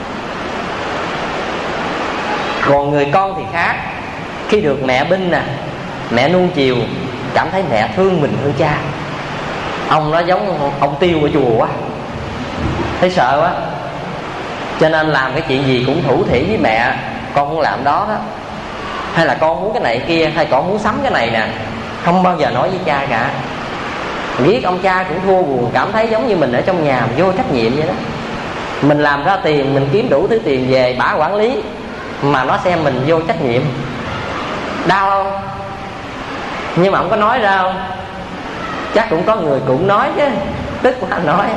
Còn người con thì khác, khi được mẹ binh nè, mẹ nuông chiều, cảm thấy mẹ thương mình hơn cha. Ông nó giống ông Tiêu ở chùa quá, thấy sợ quá, cho nên làm cái chuyện gì cũng thủ thỉ với mẹ. Con muốn làm đó đó, hay là con muốn cái này kia, hay con muốn sắm cái này nè, không bao giờ nói với cha cả. Ghét ông cha cũng thua buồn, cảm thấy giống như mình ở trong nhà vô trách nhiệm vậy đó. Mình làm ra tiền, mình kiếm đủ thứ tiền về bả quản lý, mà nó xem mình vô trách nhiệm, đau không? Nhưng mà không có nói ra không? Chắc cũng có người cũng nói chứ, tức quá nói.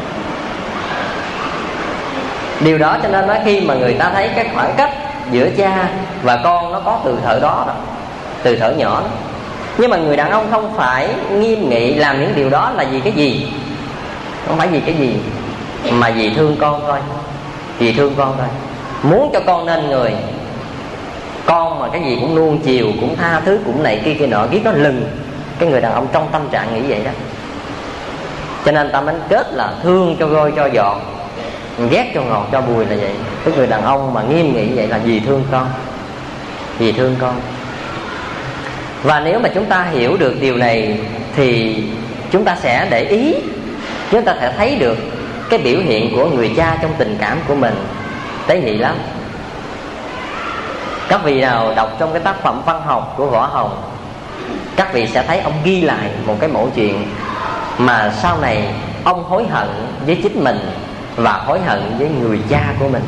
Điều đó cho nên nói khi mà người ta thấy cái khoảng cách giữa cha và con nó có từ thời đó, từ thời nhỏ đó. Nhưng mà người đàn ông không phải nghiêm nghị làm những điều đó là vì cái gì, không phải vì cái gì, mà vì thương con thôi. Vì thương con thôi, muốn cho con nên người. Con mà cái gì cũng nuông chiều, cũng tha thứ, cũng này kia kia nọ, ghét nó lừng. Cái người đàn ông trong tâm trạng nghĩ vậy đó. Cho nên ta mới kết là thương cho gôi cho giọt, ghét cho ngọt cho bùi là vậy. Cái người đàn ông mà nghiêm nghị vậy là vì thương con, vì thương con. Và nếu mà chúng ta hiểu được điều này thì chúng ta sẽ để ý, chúng ta sẽ thấy được cái biểu hiện của người cha trong tình cảm của mình tế nhị lắm. Các vị nào đọc trong cái tác phẩm văn học của Võ Hồng, các vị sẽ thấy ông ghi lại một cái mẩu chuyện mà sau này ông hối hận với chính mình và hối hận với người cha của mình.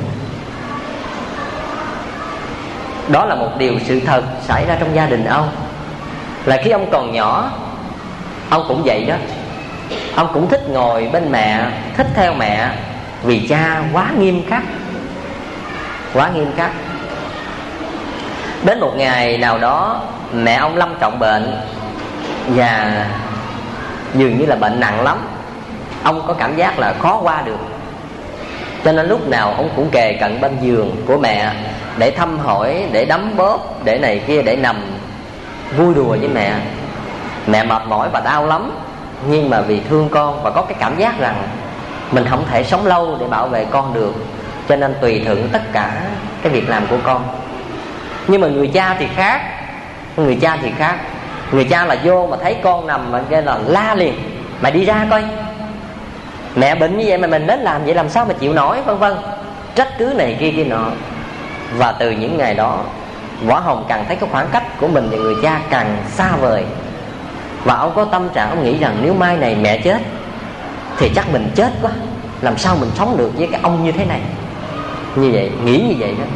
Đó là một điều sự thật xảy ra trong gia đình ông. Là khi ông còn nhỏ, ông cũng vậy đó. Ông cũng thích ngồi bên mẹ, thích theo mẹ, vì cha quá nghiêm khắc, quá nghiêm khắc. Đến một ngày nào đó, mẹ ông lâm trọng bệnh, và dường như là bệnh nặng lắm. Ông có cảm giác là khó qua được, cho nên lúc nào ông cũng kề cận bên giường của mẹ để thăm hỏi, để đấm bóp, để này kia, để nằm vui đùa với mẹ. Mẹ mệt mỏi và đau lắm, nhưng mà vì thương con và có cái cảm giác rằng mình không thể sống lâu để bảo vệ con được, cho nên tùy thuận tất cả cái việc làm của con. Nhưng mà người cha thì khác. Người cha thì khác. Người cha là vô mà thấy con nằm mà cái là la liền: mày đi ra coi, mẹ bệnh như vậy mà mình đến làm vậy làm sao mà chịu nổi, vân vân, trách cứ này kia kia nọ. Và từ những ngày đó, Võ Hồng càng thấy cái khoảng cách của mình và người cha càng xa vời. Và ông có tâm trạng, ông nghĩ rằng nếu mai này mẹ chết thì chắc mình chết quá, làm sao mình sống được với cái ông như thế này. Như vậy, nghĩ như vậy đó.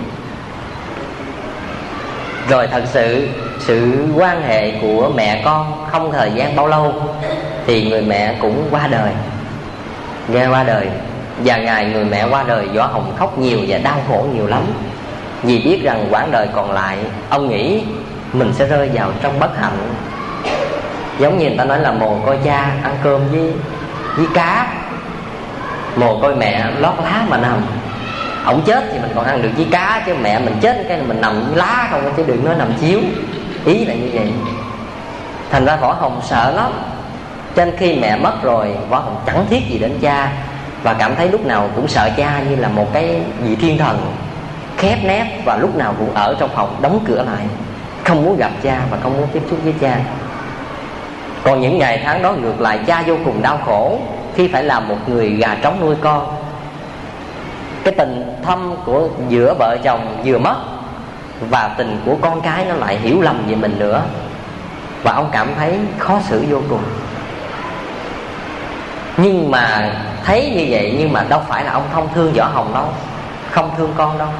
Rồi thật sự quan hệ của mẹ con không thời gian bao lâu thì người mẹ cũng qua đời. Nghe qua đời. Và ngày người mẹ qua đời, Võ Hồng khóc nhiều và đau khổ nhiều lắm. Vì biết rằng quãng đời còn lại, ông nghĩ mình sẽ rơi vào trong bất hạnh. Giống như người ta nói là mồ côi cha ăn cơm với cá, mồ côi mẹ lót lá mà nằm. Ông chết thì mình còn ăn được với cá, chứ mẹ mình chết cái mình nằm với lá không, chứ đừng nói nằm chiếu. Ý là như vậy. Thành ra Võ Hồng sợ lắm. Cho nên khi mẹ mất rồi, Võ Hồng chẳng thiết gì đến cha, và cảm thấy lúc nào cũng sợ cha như là một cái vị thiên thần, khép nép, và lúc nào cũng ở trong phòng đóng cửa lại, không muốn gặp cha và không muốn tiếp xúc với cha. Còn những ngày tháng đó ngược lại, cha vô cùng đau khổ khi phải làm một người gà trống nuôi con. Cái tình thâm của giữa vợ chồng vừa mất, và tình của con cái nó lại hiểu lầm về mình nữa, và ông cảm thấy khó xử vô cùng. Nhưng mà thấy như vậy, nhưng mà đâu phải là ông không thương Võ Hồng đâu, không thương con đâu.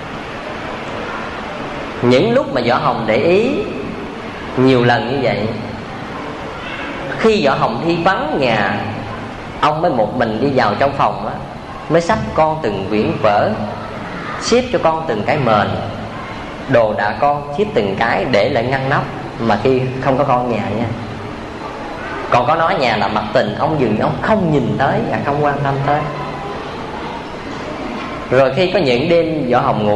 Những lúc mà Võ Hồng để ý nhiều lần như vậy, khi Võ Hồng đi vắng nhà Ông mới một mình đi vào trong phòng á, mới xách con từng quyển vở, xếp cho con từng cái mền, đồ đạc con xếp từng cái để lại ngăn nắp. Mà khi không có con nhà nha, còn có nói nhà là mặt tình, ông dừng ông không nhìn tới và không quan tâm tới. Rồi khi có những đêm Võ Hồng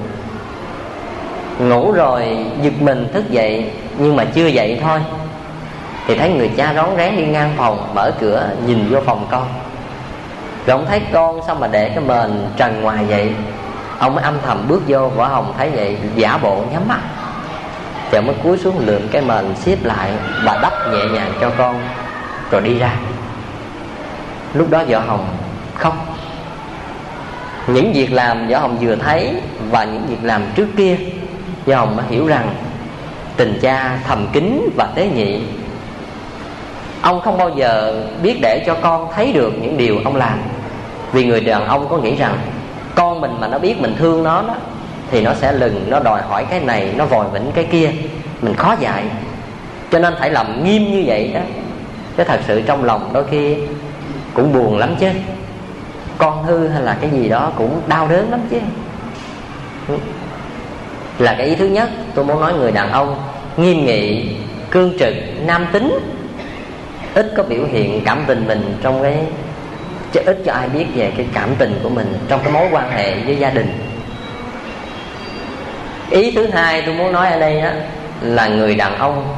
ngủ rồi giật mình thức dậy, nhưng mà chưa dậy thôi thì thấy người cha rón rén đi ngang phòng, mở cửa nhìn vô phòng con. Rồi ông thấy con sao mà để cái mền trần ngoài vậy. Ông mới âm thầm bước vô. Võ Hồng thấy vậy giả bộ nhắm mắt, rồi mới cúi xuống lượm cái mền xếp lại và đắp nhẹ nhàng cho con, rồi đi ra. Lúc đó Võ Hồng khóc. Những việc làm Võ Hồng vừa thấy và những việc làm trước kia, Võ Hồng mới hiểu rằng tình cha thầm kín và tế nhị. Ông không bao giờ biết để cho con thấy được những điều ông làm. Vì người đàn ông có nghĩ rằng con mình mà nó biết mình thương nó đó, thì nó sẽ lừng, nó đòi hỏi cái này, nó vòi vĩnh cái kia, mình khó dạy. Cho nên phải làm nghiêm như vậy đó. Chứ thật sự trong lòng đôi khi cũng buồn lắm chứ. Con hư hay là cái gì đó cũng đau đớn lắm chứ. Là cái ý thứ nhất. Tôi muốn nói người đàn ông nghiêm nghị, cương trực, nam tính, ít có biểu hiện cảm tình mình trong cái, chứ ít cho ai biết về cái cảm tình của mình trong cái mối quan hệ với gia đình. Ý thứ hai tôi muốn nói ở đây đó là người đàn ông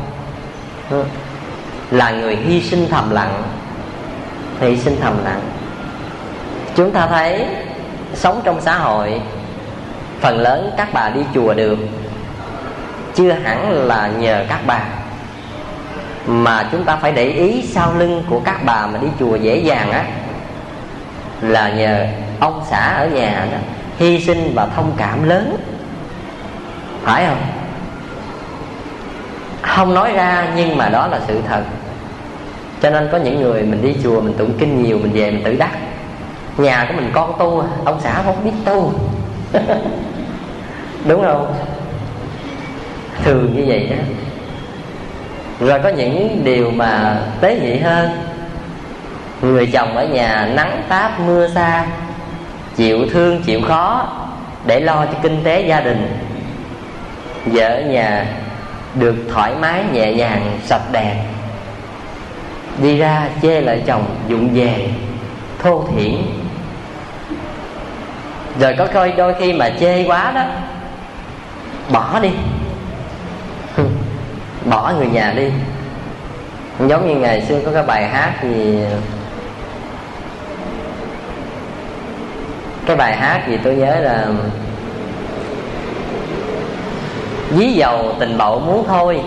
là người hy sinh thầm lặng. Hy sinh thầm lặng. Chúng ta thấy sống trong xã hội, phần lớn các bà đi chùa được chưa hẳn là nhờ các bà, mà chúng ta phải để ý sau lưng của các bà mà đi chùa dễ dàng á, là nhờ ông xã ở nhà đó hy sinh và thông cảm lớn. Phải không? Không nói ra nhưng mà đó là sự thật. Cho nên có những người mình đi chùa mình tụng kinh nhiều, mình về mình tự đắc. Nhà của mình con tu, ông xã không biết tu. Đúng không? Thường như vậy đó. Rồi có những điều mà tế nhị hơn. Người chồng ở nhà nắng táp mưa xa, chịu thương chịu khó để lo cho kinh tế gia đình. Vợ ở nhà được thoải mái nhẹ nhàng sạch đẹp, đi ra chê lại chồng vụng về thô thiển. Rồi có coi đôi khi mà chê quá đó, bỏ đi, bỏ người nhà đi. Giống như ngày xưa có cái bài hát gì, cái bài hát gì tôi nhớ là dí dầu tình bậu muốn thôi,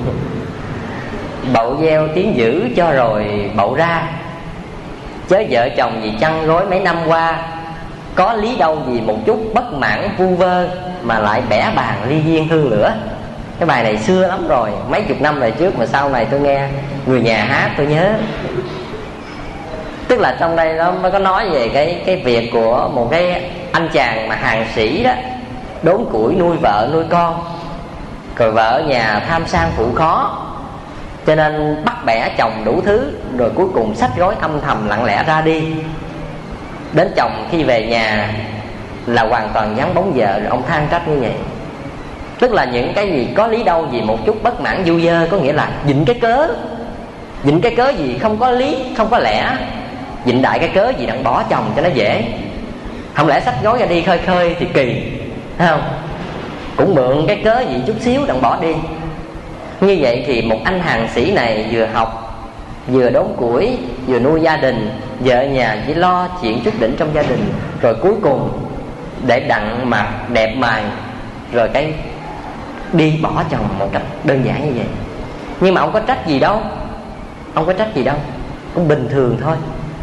bậu gieo tiếng dữ cho rồi bậu ra. Chớ vợ chồng gì chăn gối mấy năm qua, có lý đâu gì một chút bất mãn vu vơ mà lại bẻ bàn ly duyên hương lửa. Cái bài này xưa lắm rồi, mấy chục năm về trước, mà sau này tôi nghe người nhà hát tôi nhớ. Tức là trong đây nó mới có nói về cái việc của một cái anh chàng mà hàng sĩ đó, đốn củi nuôi vợ nuôi con, rồi vợ ở nhà tham sang phụ khó, cho nên bắt bẻ chồng đủ thứ. Rồi cuối cùng xách gói âm thầm lặng lẽ ra đi. Đến chồng khi về nhà là hoàn toàn vắng bóng vợ. Rồi ông than trách như vậy. Tức là những cái gì có lý đâu gì một chút bất mãn du dơ, có nghĩa là dịnh cái cớ gì không có lý, không có lẽ, dịnh đại cái cớ gì đặng bỏ chồng cho nó dễ. Không lẽ xách gói ra đi khơi khơi thì kỳ, thấy không? Cũng mượn cái cớ gì chút xíu đặng bỏ đi. Như vậy thì một anh hàng sĩ này vừa học, vừa đốn củi, vừa nuôi gia đình, vợ nhà chỉ lo chuyện chút đỉnh trong gia đình, rồi cuối cùng để đặng mặt đẹp mày, rồi cái đi bỏ chồng một cách đơn giản như vậy. Nhưng mà ông có trách gì đâu, ông có trách gì đâu, cũng bình thường thôi.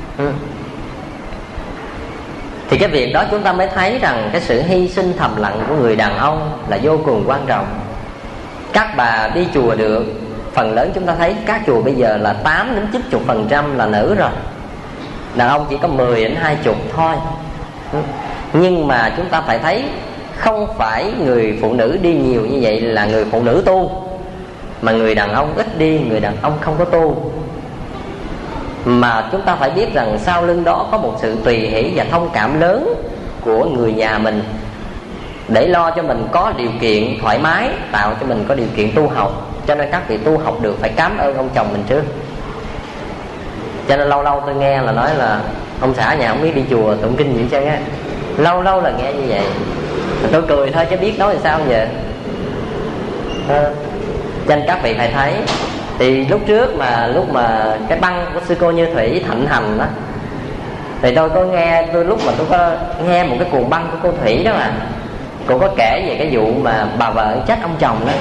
Thì cái việc đó chúng ta mới thấy rằng cái sự hy sinh thầm lặng của người đàn ông là vô cùng quan trọng. Các bà đi chùa được, phần lớn chúng ta thấy các chùa bây giờ là 8-90% là nữ rồi, đàn ông chỉ có 10-20 thôi. Nhưng mà chúng ta phải thấy không phải người phụ nữ đi nhiều như vậy là người phụ nữ tu, mà người đàn ông ít đi, người đàn ông không có tu. Mà chúng ta phải biết rằng sau lưng đó có một sự tùy hỷ và thông cảm lớn của người nhà mình, để lo cho mình có điều kiện thoải mái, tạo cho mình có điều kiện tu học. Cho nên các vị tu học được phải cảm ơn ông chồng mình trước. Cho nên lâu lâu tôi nghe là nói là ông xã nhà không biết đi chùa tụng kinh gì chứ á. Lâu lâu là nghe như vậy. Tôi cười thôi chứ biết nói làm sao giờ. Cho nên các vị phải thấy, thì lúc trước mà lúc mà cái băng của sư cô Như Thủy thịnh hành đó, thì tôi có nghe, lúc mà tôi có nghe một cái cuồng băng của cô Thủy đó mà cô có kể về cái vụ mà bà vợ trách ông chồng đó.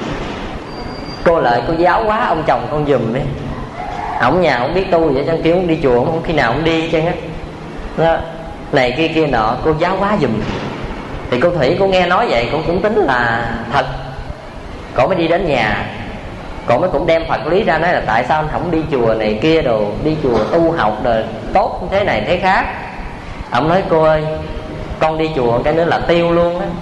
Cô Lợi cô giáo quá ông chồng con giùm đi, ổng nhà không biết tu vậy, cho kêu ông đi chùa không khi nào ông đi chứ á, này kia kia nọ, cô giáo quá giùm. Thì cô Thủy cô nghe nói vậy, cô cũng tính là thật. Cô mới đi đến nhà, cô mới cũng đem Phật lý ra, nói là tại sao anh không đi chùa này kia đồ, đi chùa tu học rồi tốt thế này thế khác. Ông nói cô ơi, con đi chùa cái nữa là tiêu luôn á.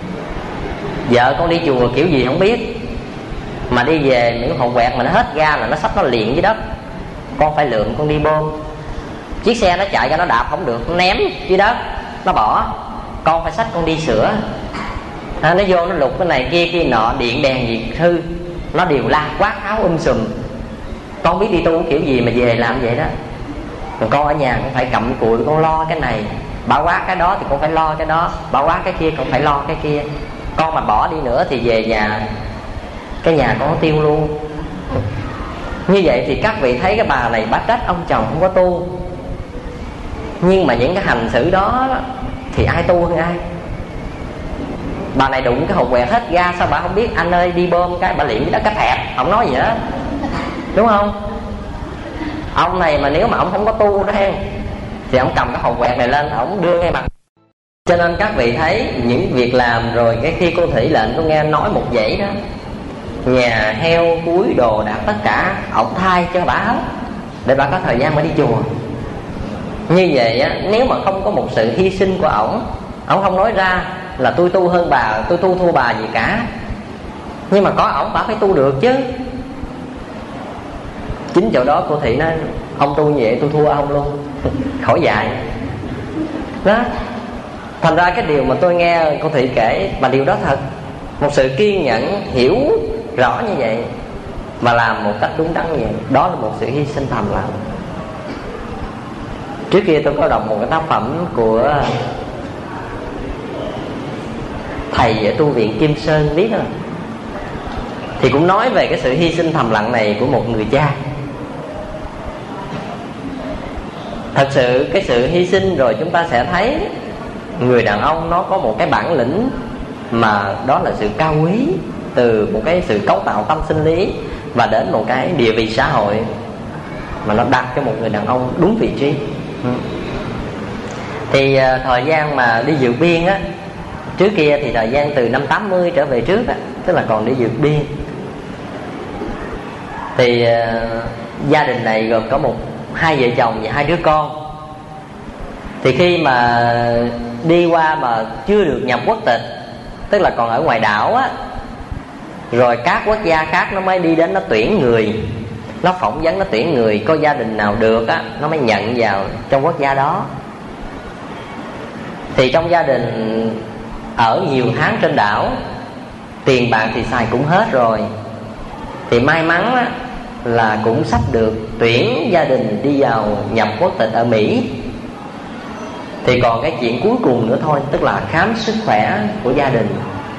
Vợ con đi chùa kiểu gì không biết, mà đi về những hột quẹt mà nó hết ga là nó sắp nó liền dưới đất, con phải lượm con đi bơm. Chiếc xe nó chạy ra nó đạp không được, nó ném dưới đất nó bỏ, con phải xách con đi sửa. Nó vô nó lục cái này kia kia nọ, điện đèn gì hư nó đều la quát tháo sùm. Con biết đi tu kiểu gì mà về làm vậy đó. Còn con ở nhà con phải cặm cụi, con lo cái này, bảo quát cái đó thì con phải lo cái đó, bảo quát cái kia con phải lo cái kia. Con mà bỏ đi nữa thì về nhà cái nhà con tiêu luôn. Như vậy thì các vị thấy cái bà này bà trách ông chồng không có tu, nhưng mà những cái hành xử đó thì ai tu hơn ai. Bà này đụng cái hột quẹt hết ga, sao bà không biết anh ơi đi bơm cái bà liệm với đất cái thẹp, không nói gì hết, đúng không? Ông này mà nếu mà ông không có tu đó hen, thì ông cầm cái hột quẹt này lên ông đưa ngay mặt. Cho nên các vị thấy những việc làm rồi cái khi cô Thủy lệnh tôi nghe nói một dãy đó, nhà heo cúi đồ đạc tất cả ông thay cho bà hết, để bà có thời gian mà đi chùa. Như vậy á, nếu mà không có một sự hy sinh của ổng không nói ra là tôi tu hơn bà, tôi tu thua bà gì cả. Nhưng mà có ổng bà phải tu được chứ. Chính chỗ đó cô Thị nói ông tu như vậy tôi thua ông luôn khỏi dạy đó. Thành ra cái điều mà tôi nghe cô Thị kể mà điều đó thật. Một sự kiên nhẫn hiểu rõ như vậy mà làm một cách đúng đắn như vậy, đó là một sự hy sinh thầm lặng. Trước kia tôi có đọc một cái tác phẩm của thầy ở tu viện Kim Sơn viết đó, thì cũng nói về cái sự hy sinh thầm lặng này của một người cha. Thật sự cái sự hy sinh rồi chúng ta sẽ thấy người đàn ông nó có một cái bản lĩnh, mà đó là sự cao quý, từ một cái sự cấu tạo tâm sinh lý và đến một cái địa vị xã hội mà nó đặt cho một người đàn ông đúng vị trí. Thì thời gian mà đi vượt biên á, trước kia thì thời gian từ năm 80 trở về trước á, tức là còn đi vượt biên, thì gia đình này gồm có hai vợ chồng và hai đứa con. Thì khi mà đi qua mà chưa được nhập quốc tịch, tức là còn ở ngoài đảo á, rồi các quốc gia khác nó mới đi đến nó tuyển người, nó phỏng vấn, nó tuyển người, có gia đình nào được á nó mới nhận vào trong quốc gia đó. Thì trong gia đình ở nhiều tháng trên đảo, tiền bạc thì xài cũng hết rồi, thì may mắn á, là cũng sắp được tuyển gia đình đi vào nhập quốc tịch ở Mỹ. Thì còn cái chuyện cuối cùng nữa thôi, tức là khám sức khỏe của gia đình.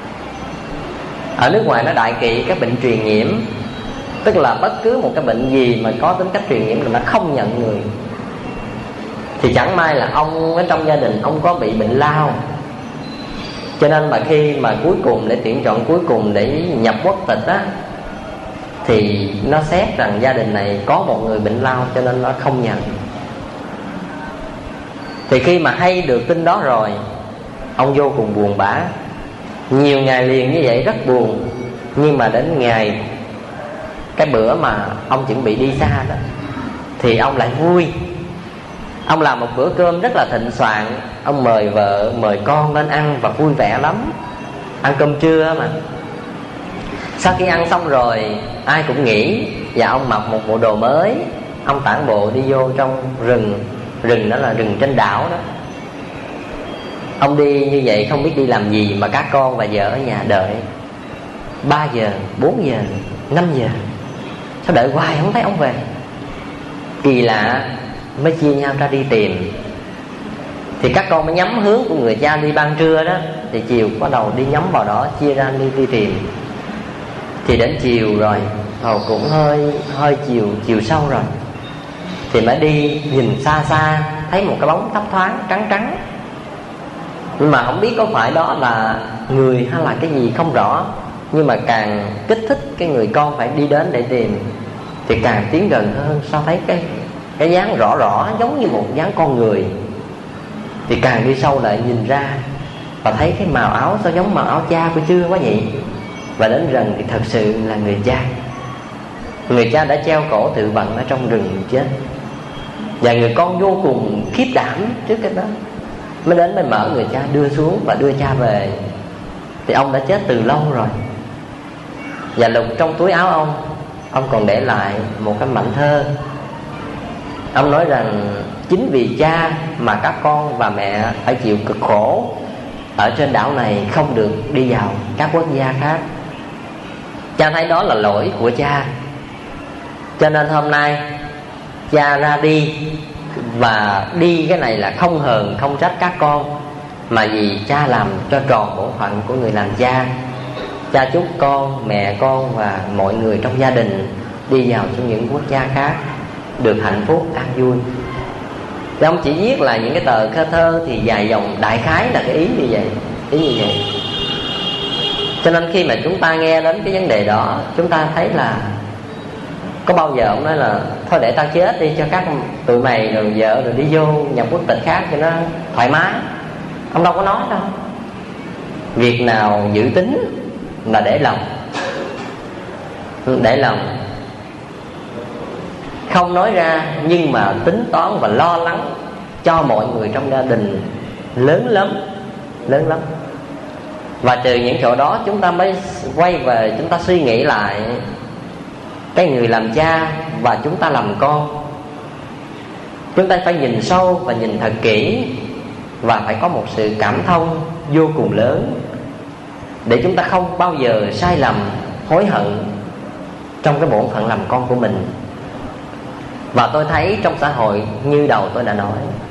Ở nước ngoài nó đại kỵ các bệnh truyền nhiễm, tức là bất cứ một cái bệnh gì mà có tính cách truyền nhiễm là nó không nhận người. Thì chẳng may là ông ở trong gia đình ông có bị bệnh lao, cho nên mà khi mà cuối cùng để tuyển chọn cuối cùng để nhập quốc tịch á, thì nó xét rằng gia đình này có một người bệnh lao, cho nên nó không nhận. Thì khi mà hay được tin đó rồi, ông vô cùng buồn bã. Nhiều ngày liền như vậy rất buồn. Nhưng mà đến ngày cái bữa mà ông chuẩn bị đi xa đó, thì ông lại vui. Ông làm một bữa cơm rất là thịnh soạn, ông mời vợ mời con lên ăn và vui vẻ lắm. Ăn cơm trưa mà. Sau khi ăn xong rồi ai cũng nghỉ, và ông mặc một bộ đồ mới, ông tản bộ đi vô trong rừng. Rừng đó là rừng trên đảo đó. Ông đi như vậy không biết đi làm gì, mà các con và vợ ở nhà đợi 3 giờ, 4 giờ, 5 giờ. Sao đợi hoài không thấy ông về? Kỳ lạ, mới chia nhau ra đi tìm. Thì các con mới nhắm hướng của người cha đi ban trưa đó, thì chiều bắt đầu đi nhắm vào đó, chia ra đi tìm. Thì đến chiều rồi, cũng hơi chiều sâu rồi, thì mới đi nhìn xa xa, thấy một cái bóng thấp thoáng trắng trắng, nhưng mà không biết có phải đó là người hay là cái gì không rõ. Nhưng mà càng kích thích cái người con phải đi đến để tìm, thì càng tiến gần hơn. Sao thấy cái dáng rõ rõ giống như một dáng con người. Thì càng đi sâu lại nhìn ra, và thấy cái màu áo sao giống màu áo cha của Trưa quá vậy. Và đến gần thì thật sự là người cha. Người cha đã treo cổ tự vận ở trong rừng chết. Và người con vô cùng khiếp đảm trước cái đó, mới đến mới mở người cha đưa xuống và đưa cha về. Thì ông đã chết từ lâu rồi. Và lục trong túi áo ông còn để lại một cái mảnh thơ. Ông nói rằng chính vì cha mà các con và mẹ phải chịu cực khổ ở trên đảo này, không được đi vào các quốc gia khác. Cha thấy đó là lỗi của cha, cho nên hôm nay cha ra đi. Và đi cái này là không hờn không trách các con, mà vì cha làm cho tròn bổn phận của người làm cha. Cha chúc con, mẹ con và mọi người trong gia đình đi vào trong những quốc gia khác được hạnh phúc an vui. Thì ông chỉ viết là những cái tờ thơ thì dài dòng, đại khái là cái ý như vậy. Cho nên khi mà chúng ta nghe đến cái vấn đề đó, chúng ta thấy là có bao giờ ông nói là thôi để tao chết đi cho các tụi mày rồi vợ rồi đi vô nhập quốc tịch khác cho nó thoải mái. Ông đâu có nói đâu. Việc nào giữ tính là để lòng. Để lòng, không nói ra nhưng mà tính toán và lo lắng cho mọi người trong gia đình lớn lắm. Và từ những chỗ đó chúng ta mới quay về, chúng ta suy nghĩ lại cái người làm cha và chúng ta làm con. Chúng ta phải nhìn sâu và nhìn thật kỹ, và phải có một sự cảm thông vô cùng lớn, để chúng ta không bao giờ sai lầm, hối hận trong cái bổn phận làm con của mình. Và tôi thấy trong xã hội như đầu tôi đã nói,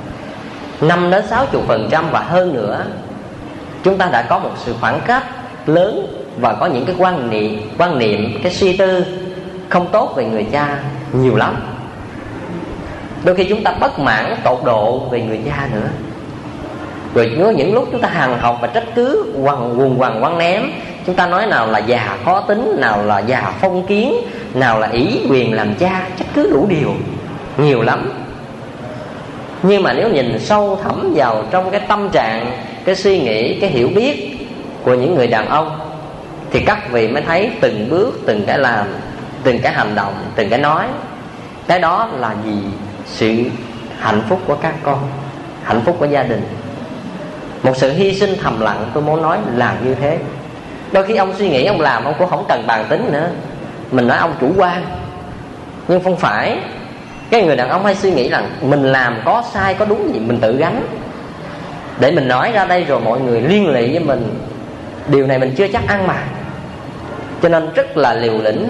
5-60% và hơn nữa, chúng ta đã có một sự khoảng cách lớn và có những cái quan niệm, cái suy tư không tốt về người cha nhiều lắm. Đôi khi chúng ta bất mãn tột độ về người cha nữa. Rồi có những lúc chúng ta hằn học và trách cứ quằn ném. Chúng ta nói nào là già khó tính, nào là già phong kiến, nào là ỷ quyền làm cha, trách cứ đủ điều, nhiều lắm. Nhưng mà nếu nhìn sâu thẳm vào trong cái tâm trạng, cái suy nghĩ, cái hiểu biết của những người đàn ông, thì các vị mới thấy từng bước, từng cái làm, từng cái hành động, từng cái nói, cái đó là gì? Sự hạnh phúc của các con, hạnh phúc của gia đình. Một sự hy sinh thầm lặng, tôi muốn nói là như thế. Đôi khi ông suy nghĩ, ông làm, ông cũng không cần bàn tính nữa. Mình nói ông chủ quan, nhưng không phải. Cái người đàn ông hay suy nghĩ rằng mình làm có sai có đúng gì mình tự gánh, để mình nói ra đây rồi mọi người liên lụy với mình. Điều này mình chưa chắc ăn mà. Cho nên rất là liều lĩnh.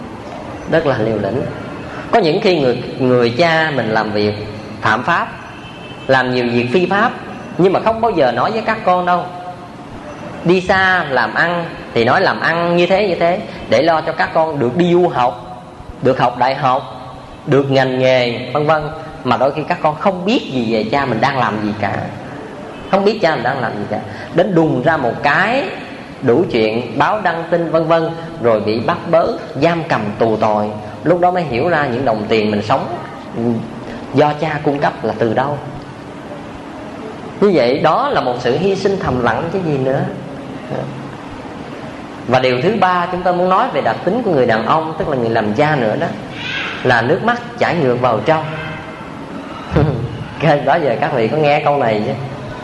Có những khi người cha mình làm việc phạm pháp, làm nhiều việc phi pháp, nhưng mà không bao giờ nói với các con đâu. Đi xa làm ăn thì nói làm ăn như thế, để lo cho các con được đi du học, được học đại học, được ngành nghề vân vân. Mà đôi khi các con không biết gì về cha mình đang làm gì cả. Đến đùng ra một cái, đủ chuyện báo đăng tin vân vân, rồi bị bắt bớ, giam cầm, tù tội. Lúc đó mới hiểu ra những đồng tiền mình sống do cha cung cấp là từ đâu. Như vậy đó là một sự hy sinh thầm lặng chứ gì nữa. Và điều thứ ba chúng ta muốn nói về đặc tính của người đàn ông, tức là người làm cha nữa đó, là nước mắt chảy ngược vào trong. Đó giờ các vị có nghe câu này chứ?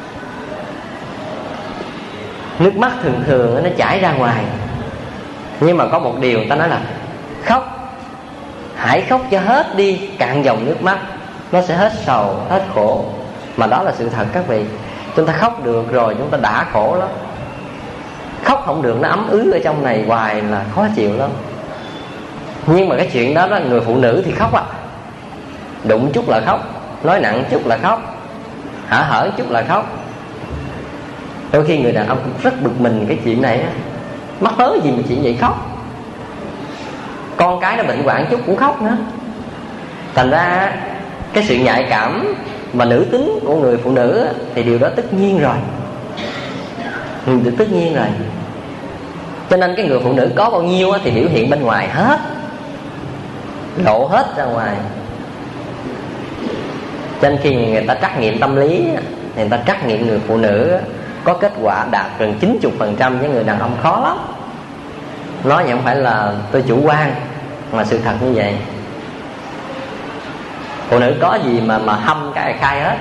Nước mắt thường nó chảy ra ngoài, nhưng mà có một điều ta nói là khóc hãy khóc cho hết đi, cạn dòng nước mắt, nó sẽ hết sầu, hết khổ. Mà đó là sự thật các vị. Chúng ta khóc được rồi chúng ta đã khổ lắm. Khóc không được, nó ấm ứ ở trong này hoài là khó chịu lắm. Nhưng mà cái chuyện đó, người phụ nữ thì khóc đụng chút là khóc, nói nặng chút là khóc, hở chút là khóc. Đôi khi người đàn ông cũng rất bực mình cái chuyện này á. Mắc mớ gì mà chuyện vậy khóc. Con cái nó bệnh hoạn chút cũng khóc nữa. Thành ra cái sự nhạy cảm mà nữ tính của người phụ nữ thì điều đó tất nhiên rồi, tất nhiên rồi. Cho nên cái người phụ nữ có bao nhiêu thì biểu hiện bên ngoài hết, lộ hết ra ngoài. Cho nên khi người ta trắc nghiệm tâm lý, người ta trắc nghiệm người phụ nữ có kết quả đạt gần 90%, với người đàn ông khó lắm. Nói vậy không phải là tôi chủ quan, mà sự thật như vậy. Phụ nữ có gì mà hâm cái khai hết.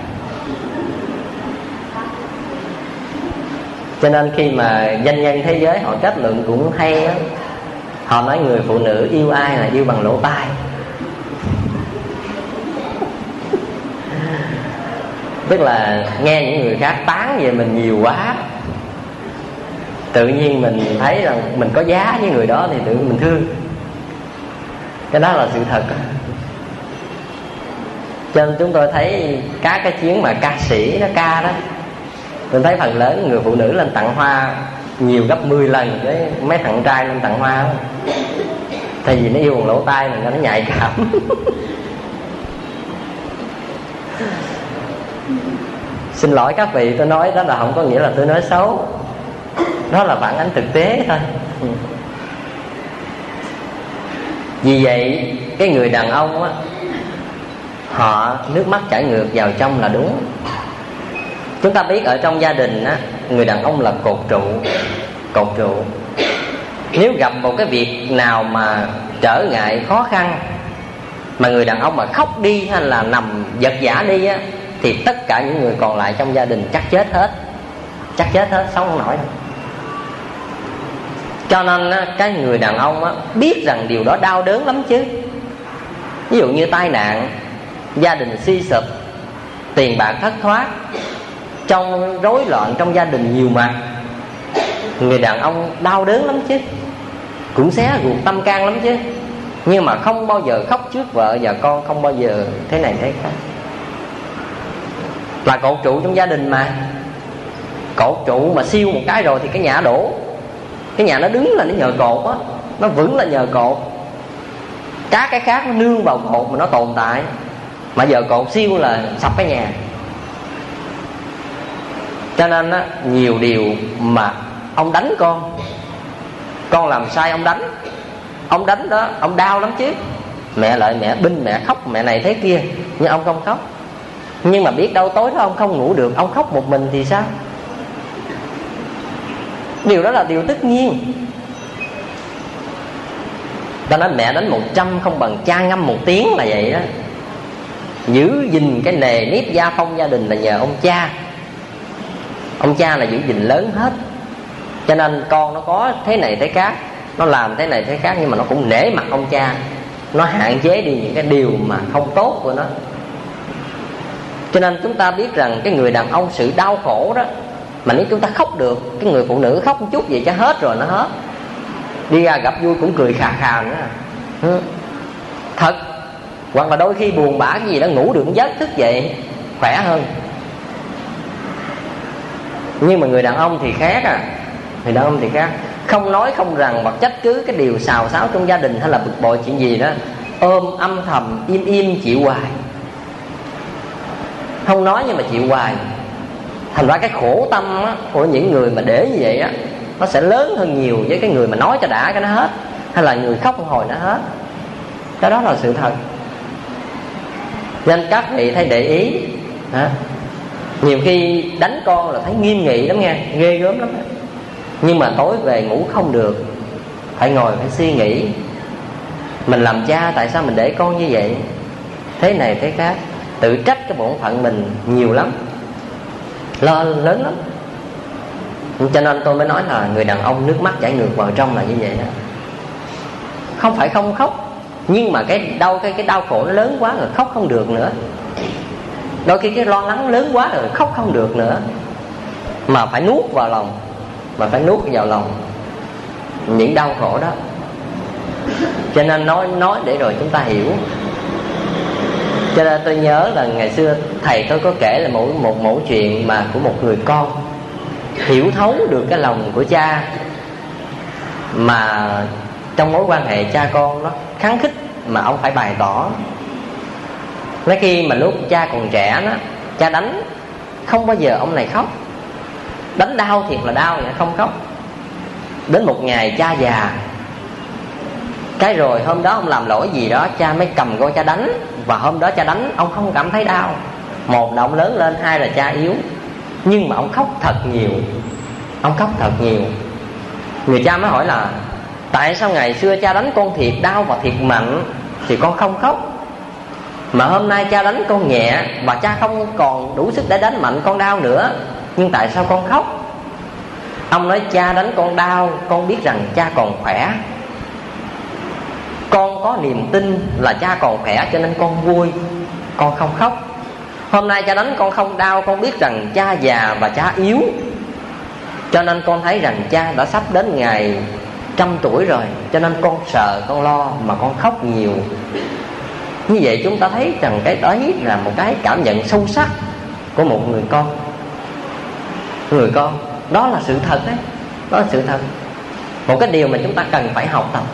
Cho nên khi mà doanh nhân thế giới họ kết luận cũng hay đó. Họ nói người phụ nữ yêu ai là yêu bằng lỗ tai. Tức là nghe những người khác tán về mình nhiều quá, tự nhiên mình thấy rằng mình có giá với người đó thì tự nhiên mình thương. Cái đó là sự thật. Cho nên chúng tôi thấy các cái chuyến mà ca sĩ nó ca đó, tôi thấy phần lớn người phụ nữ lên tặng hoa nhiều gấp 10 lần với mấy thằng trai lên tặng hoa đó. Tại vì nó yêu bằng lỗ tai mình, nó nhạy cảm. Xin lỗi các vị, tôi nói đó là không có nghĩa là tôi nói xấu, đó là phản ánh thực tế thôi. Vì vậy cái người đàn ông á, họ nước mắt chảy ngược vào trong là đúng. Chúng ta biết ở trong gia đình á, người đàn ông là cột trụ. Nếu gặp một cái việc nào mà trở ngại khó khăn, mà người đàn ông mà khóc đi hay là nằm vật vã đi á, thì tất cả những người còn lại trong gia đình chắc chết hết, sống không nổi đâu. Cho nên á, cái người đàn ông á, biết rằng điều đó đau đớn lắm chứ. Ví dụ như tai nạn, gia đình suy sụp, tiền bạc thất thoát, trong rối loạn trong gia đình nhiều mặt, người đàn ông đau đớn lắm chứ, cũng xé ruột tâm can lắm chứ. Nhưng mà không bao giờ khóc trước vợ và con, không bao giờ thế này thế khác. Là cột trụ trong gia đình mà. Cột trụ mà siêu một cái rồi thì cái nhà đổ. Cái nhà nó đứng là nó nhờ cột á, nó vững là nhờ cột. Các cái khác nó nương vào cột mà nó tồn tại. Mà giờ cột siêu là sập cái nhà. Cho nên á, nhiều điều mà ông đánh con làm sai ông đánh đó, ông đau lắm chứ. Mẹ lại mẹ binh, mẹ khóc, mẹ này thế kia, nhưng ông không khóc. Nhưng mà biết đâu tối đó ông không ngủ được, ông khóc một mình thì sao? Điều đó là điều tất nhiên. Ta nói mẹ đánh 100 không bằng cha ngâm 1 tiếng là vậy đó. Giữ gìn cái nề nếp gia phong gia đình là nhờ ông cha. Ông cha là giữ gìn lớn hết. Cho nên con nó có thế này thế khác, nó làm thế này thế khác, nhưng mà nó cũng nể mặt ông cha. Nó hạn chế đi những cái điều mà không tốt của nó. Cho nên chúng ta biết rằng cái người đàn ông sự đau khổ đó, mà nếu chúng ta khóc được, cái người phụ nữ khóc một chút vậy cho hết rồi nó hết. Đi ra gặp vui cũng cười khà khà nữa. Thật. Hoặc là đôi khi buồn bã cái gì đó, ngủ được một giấc thức dậy khỏe hơn. Nhưng mà người đàn ông thì khác Người đàn ông thì khác. Không nói không rằng hoặc trách cứ cái điều xào xáo trong gia đình hay là bực bội chuyện gì đó, ôm âm thầm im chịu hoài. Không nói nhưng mà chịu hoài. Thành ra cái khổ tâm á, của những người mà để như vậy á, nó sẽ lớn hơn nhiều với cái người mà nói cho đã cái nó hết, hay là người khóc một hồi nó hết. Cái đó là sự thật. Nên các vị thấy để ý nhiều khi đánh con là thấy nghiêm nghị lắm nghe, ghê gớm lắm. Nhưng mà tối về ngủ không được, phải ngồi phải suy nghĩ, mình làm cha tại sao mình để con như vậy, thế này thế khác. Tự trách cái bổn phận mình nhiều lắm, lo lớn lắm. Cho nên tôi mới nói là người đàn ông nước mắt chảy ngược vào trong là như vậy đó. Không phải không khóc, Nhưng mà cái đau khổ nó lớn quá rồi khóc không được nữa. Đôi khi cái lo lắng lớn quá rồi khóc không được nữa, mà phải nuốt vào lòng những đau khổ đó. Cho nên nói để rồi chúng ta hiểu. Cho nên tôi nhớ là ngày xưa thầy tôi có kể là một mẫu chuyện mà của một người con hiểu thấu được cái lòng của cha, mà trong mối quan hệ cha con nó kháng khích mà ông phải bày tỏ. Nói khi mà lúc cha còn trẻ đó, cha đánh không bao giờ ông này khóc, đánh đau thiệt là đau vậy, không khóc. Đến một ngày cha già, cái rồi hôm đó ông làm lỗi gì đó, cha mới cầm con cha đánh. Và hôm đó cha đánh ông không cảm thấy đau. Một là ông lớn lên, hai là cha yếu. Nhưng mà ông khóc thật nhiều. Người cha mới hỏi là tại sao ngày xưa cha đánh con thiệt đau và thiệt mạnh thì con không khóc, mà hôm nay cha đánh con nhẹ và cha không còn đủ sức để đánh mạnh con đau nữa, nhưng tại sao con khóc? Ông nói cha đánh con đau, con biết rằng cha còn khỏe, con có niềm tin là cha còn khỏe cho nên con vui, con không khóc. Hôm nay cha đánh con không đau, con biết rằng cha già và cha yếu, cho nên con thấy rằng cha đã sắp đến ngày 100 tuổi rồi, cho nên con sợ, con lo mà con khóc nhiều. Như vậy chúng ta thấy rằng cái đấy là một cái cảm nhận sâu sắc của một người con. Đó là sự thật đấy. Đó là sự thật. Một cái điều mà chúng ta cần phải học tập.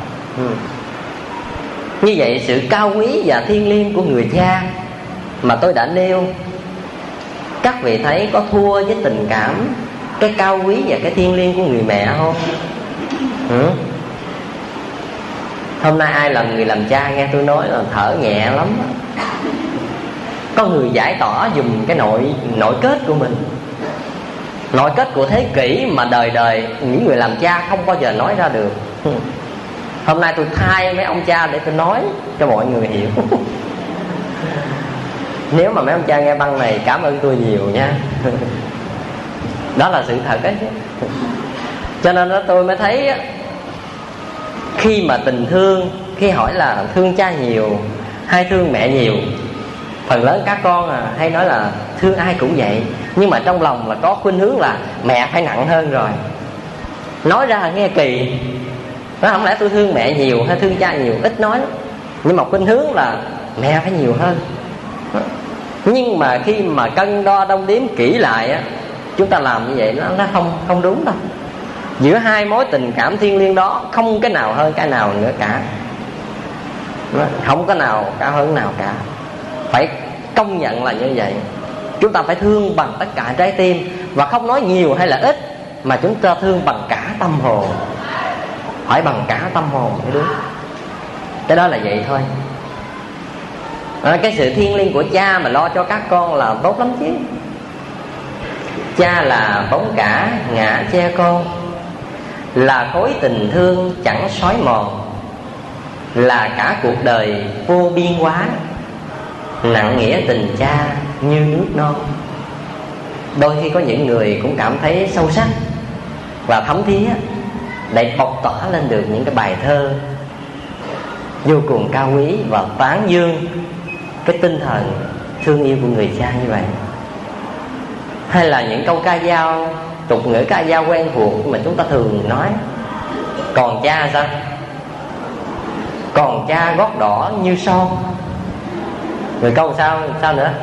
Như vậy sự cao quý và thiêng liêng của người cha mà tôi đã nêu, các vị thấy có thua với tình cảm, cái cao quý và cái thiêng liêng của người mẹ không? Hôm nay ai là người làm cha nghe tôi nói là thở nhẹ lắm. Có người giải tỏa dùm cái nội kết của mình, nội kết của thế kỷ mà đời những người làm cha không bao giờ nói ra được. Hôm nay tôi thay mấy ông cha để tôi nói cho mọi người hiểu. Nếu mà mấy ông cha nghe băng này cảm ơn tôi nhiều nha. Đó là sự thật đấy. Cho nên đó tôi mới thấy khi mà tình thương, khi hỏi là thương cha nhiều hay thương mẹ nhiều, phần lớn các con hay nói là thương ai cũng vậy, nhưng mà trong lòng là có khuynh hướng là mẹ phải nặng hơn rồi. Nói ra nghe kỳ, nó không lẽ tôi thương mẹ nhiều hay thương cha nhiều, ít nói lắm. Nhưng mà khuynh hướng là mẹ phải nhiều hơn. Nhưng mà khi mà cân đo đong đếm kỹ lại á, chúng ta làm như vậy nó không đúng đâu. Giữa hai mối tình cảm thiêng liêng đó không cái nào hơn cái nào nữa cả. Không có nào cao hơn nào cả. Phải công nhận là như vậy. Chúng ta phải thương bằng tất cả trái tim, và không nói nhiều hay là ít, mà chúng ta thương bằng cả tâm hồn. Phải bằng cả tâm hồn mới đúng. Cái đó là vậy thôi. Cái sự thiêng liêng của cha mà lo cho các con là tốt lắm chứ. Cha là bóng cả ngã che con, là khối tình thương chẳng xói mòn, là cả cuộc đời vô biên hóa, nặng nghĩa tình cha như nước non. Đôi khi có những người cũng cảm thấy sâu sắc và thấm thía để bộc tỏa lên được những cái bài thơ vô cùng cao quý và tán dương cái tinh thần thương yêu của người cha như vậy. Hay là những câu ca dao, tục ngữ ca dao quen thuộc mà chúng ta thường nói: còn cha sao? Còn cha gót đỏ như son. Rồi câu sao nữa?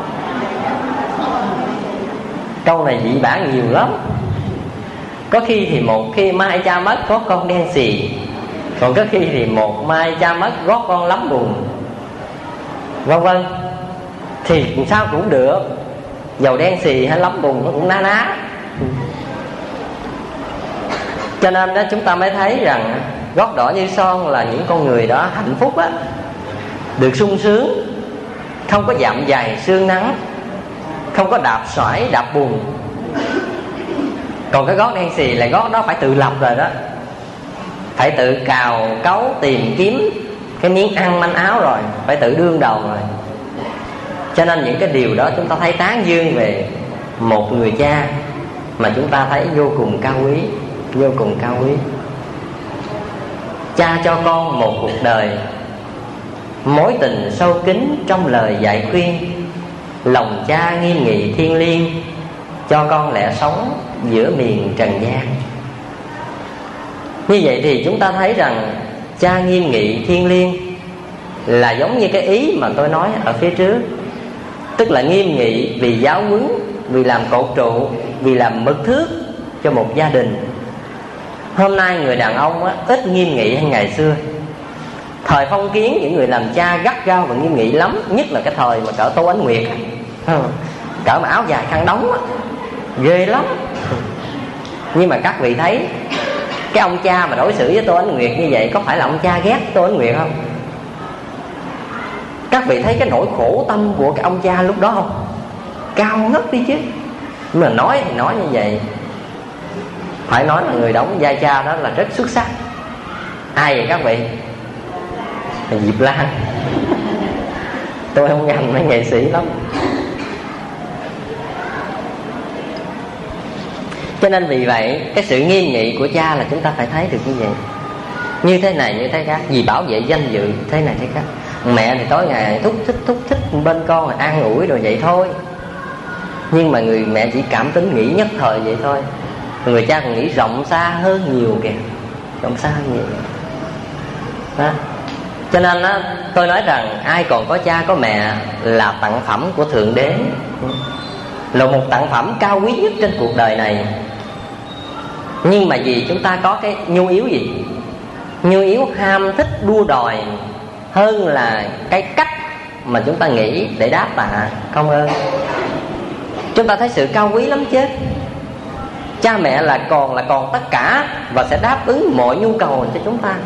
Câu này dị bản nhiều lắm. Có khi thì một khi mai cha mất có con đen xì, còn có khi thì một mai cha mất gót con lắm buồn, vân vân. Thì sao cũng được, dầu đen xì hay lắm bùn nó cũng ná ná. Cho nên đó chúng ta mới thấy rằng gót đỏ như son là những con người đó hạnh phúc á, được sung sướng, không có dạm dày sương nắng, không có đạp xoải đạp buồn. Còn cái gót đen xì là gót đó phải tự lập rồi đó, phải tự cào cấu tìm kiếm cái miếng ăn manh áo rồi, phải tự đương đầu rồi. Cho nên những cái điều đó chúng ta thấy tán dương về một người cha mà chúng ta thấy vô cùng cao quý, vô cùng cao quý. Cha cho con một cuộc đời mối tình sâu kín trong lời dạy khuyên. Lòng cha nghiêm nghị thiêng liêng, cho con lẽ sống giữa miền trần gian. Như vậy thì chúng ta thấy rằng cha nghiêm nghị thiêng liêng là giống như cái ý mà tôi nói ở phía trước. Tức là nghiêm nghị vì giáo huấn, vì làm cột trụ, vì làm mực thước cho một gia đình. Hôm nay người đàn ông ít nghiêm nghị hơn ngày xưa. Thời phong kiến những người làm cha gắt gao và nghiêm nghị lắm. Nhất là cái thời mà cỡ Tô Ánh Nguyệt, cỡ mà áo dài khăn đóng ghê lắm. Nhưng mà các vị thấy cái ông cha mà đối xử với Tô Ánh Nguyệt như vậy, có phải là ông cha ghét Tô Ánh Nguyệt không? Các vị thấy cái nỗi khổ tâm của cái ông cha lúc đó không? Cao ngất đi chứ. Nhưng mà nói thì nói như vậy, phải nói là người đóng vai cha đó là rất xuất sắc. Ai vậy các vị? Là Diệp Lan. Tôi không ngành mấy nghệ sĩ lắm. Cho nên vì vậy cái sự nghiêm nghị của cha là chúng ta phải thấy được như vậy. Như thế này như thế khác, vì bảo vệ danh dự thế này thế khác. Mẹ thì tối ngày thúc thích bên con là an ủi rồi vậy thôi. Nhưng mà người mẹ chỉ cảm tính nghĩ nhất thời vậy thôi. Người cha còn nghĩ rộng xa hơn nhiều kìa. Rộng xa hơn nhiều đó. Cho nên đó, tôi nói rằng ai còn có cha có mẹ là tặng phẩm của Thượng Đế, là một tặng phẩm cao quý nhất trên cuộc đời này. Nhưng mà vì chúng ta có cái nhu yếu gì? Nhu yếu ham thích đua đòi hơn là cái cách mà chúng ta nghĩ để đáp tạ công ơn. Chúng ta thấy sự cao quý lắm chứ. Cha mẹ là còn tất cả và sẽ đáp ứng mọi nhu cầu cho chúng ta.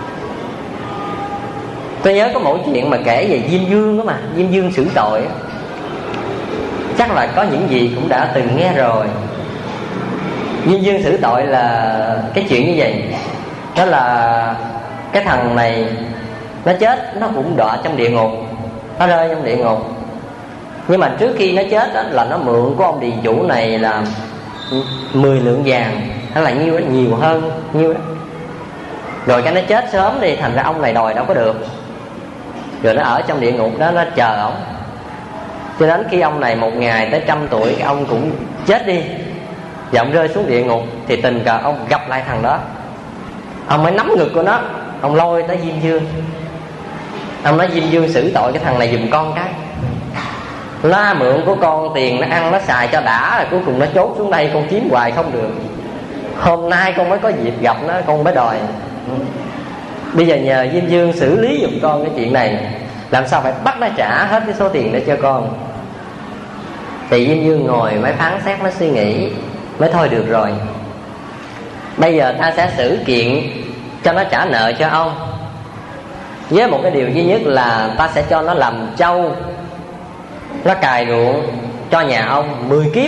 Tôi nhớ có một chuyện mà kể về Diêm Vương đó mà, Diêm Vương xử tội đó. Chắc là có những gì cũng đã từng nghe rồi. Diêm Vương xử tội là cái chuyện như vậy. Đó là cái thằng này nó chết, nó cũng đọa trong địa ngục, nó rơi trong địa ngục. Nhưng mà trước khi nó chết đó, là nó mượn của ông điền chủ này là 10 lượng vàng, hay là nhiêu đó, nhiều hơn nhiêu đó. Rồi cái nó chết sớm đi, thành ra ông này đòi đâu có được. Rồi nó ở trong địa ngục đó, nó chờ ông. Cho đến khi ông này một ngày tới 100 tuổi, ông cũng chết đi, và ông rơi xuống địa ngục. Thì tình cờ ông gặp lại thằng đó, ông mới nắm ngực của nó, ông lôi tới Diêm Vương. Ông nói Diêm Vương xử tội cái thằng này giùm con cái. Nó mượn của con tiền, nó ăn nó xài cho đã, rồi cuối cùng nó trốn xuống đây, con kiếm hoài không được. Hôm nay con mới có dịp gặp nó, con mới đòi. Bây giờ nhờ Diêm Vương xử lý giùm con cái chuyện này, làm sao phải bắt nó trả hết cái số tiền đó cho con. Thì Diêm Vương ngồi mới phán xét, mới suy nghĩ, mới thôi được rồi. Bây giờ ta sẽ xử kiện cho nó trả nợ cho ông, với một cái điều duy nhất là ta sẽ cho nó làm trâu, nó cày ruộng cho nhà ông 10 kiếp.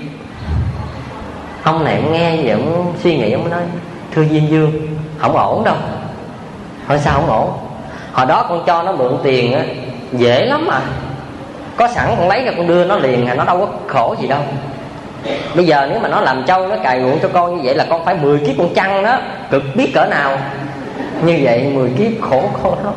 Ông này cũng nghe vậy, ông suy nghĩ, ông nói thưa Diêm Vương, không ổn đâu. Hỏi sao không ổn? Hồi đó con cho nó mượn tiền á, dễ lắm mà, có sẵn con lấy ra con đưa nó liền, nó đâu có khổ gì đâu. Bây giờ nếu mà nó làm trâu, nó cày ruộng cho con như vậy là con phải 10 kiếp con chăn đó, cực biết cỡ nào. Như vậy 10 kiếp khổ lắm.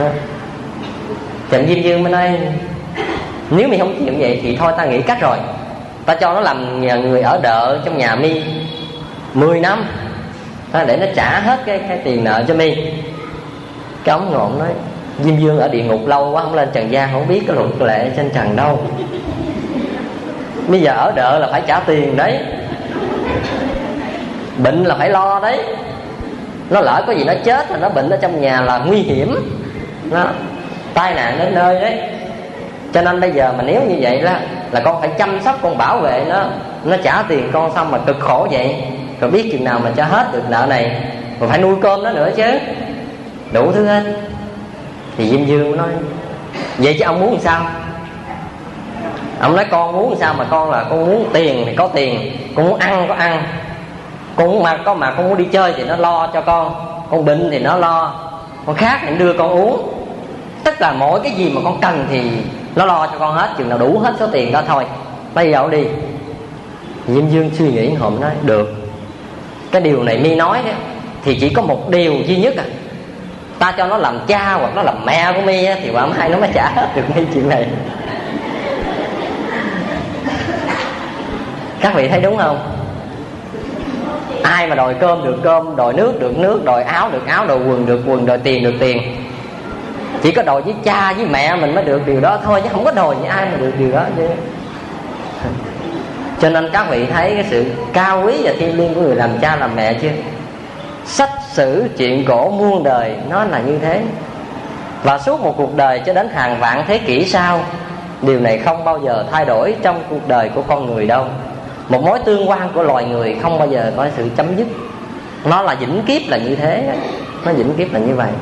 Trần Diêm Vương mới nói nếu mày không chịu vậy thì thôi ta nghĩ cách rồi, ta cho nó làm nhà người ở đợ trong nhà mi 10 năm để nó trả hết cái tiền nợ cho mi. Cái ông ngộn nói Diêm Vương ở địa ngục lâu quá, không lên trần gian, không biết cái luật lệ trên trần đâu. Bây giờ ở đợ là phải trả tiền đấy, bệnh là phải lo đấy. Nó lỡ có gì nó chết, là nó bệnh ở trong nhà là nguy hiểm, nó tai nạn đến nơi đấy. Cho nên bây giờ mà nếu như vậy là con phải chăm sóc, con bảo vệ nó trả tiền con xong mà cực khổ vậy, rồi biết chừng nào mà cho hết được nợ này, rồi phải nuôi cơm nó nữa chứ, đủ thứ hết. Thì Diêm Vương nói vậy chứ ông muốn làm sao? Ông nói con muốn làm sao mà con là con muốn tiền thì có tiền, con muốn ăn có ăn, con muốn mặc có mặc, con muốn đi chơi thì nó lo cho con bệnh thì nó lo, con khát thì nó đưa con uống. Tất cả mỗi cái gì mà con cần thì nó lo cho con hết, chừng nào đủ hết số tiền đó thôi, bây giờ đi. Diêm Vương suy nghĩ hôm nói được, cái điều này mi nói đó, thì chỉ có một điều duy nhất Ta cho nó làm cha hoặc nó làm mẹ của mi thì bà Mai nó mới trả hết được ngay chuyện này. Các vị thấy đúng không? Ai mà đòi cơm được cơm, đòi nước được nước, đòi áo được áo, đòi quần được quần, đòi tiền được tiền. Chỉ có đòi với cha với mẹ mình mới được điều đó thôi, chứ không có đòi với ai mà được điều đó chứ. Cho nên các vị thấy cái sự cao quý và thiêng liêng của người làm cha làm mẹ chưa? Sách sử chuyện cổ muôn đời nó là như thế. Và suốt một cuộc đời cho đến hàng vạn thế kỷ sau, điều này không bao giờ thay đổi trong cuộc đời của con người đâu. Một mối tương quan của loài người không bao giờ có sự chấm dứt. Nó là vĩnh kiếp là như thế. Nó vĩnh kiếp là như vậy.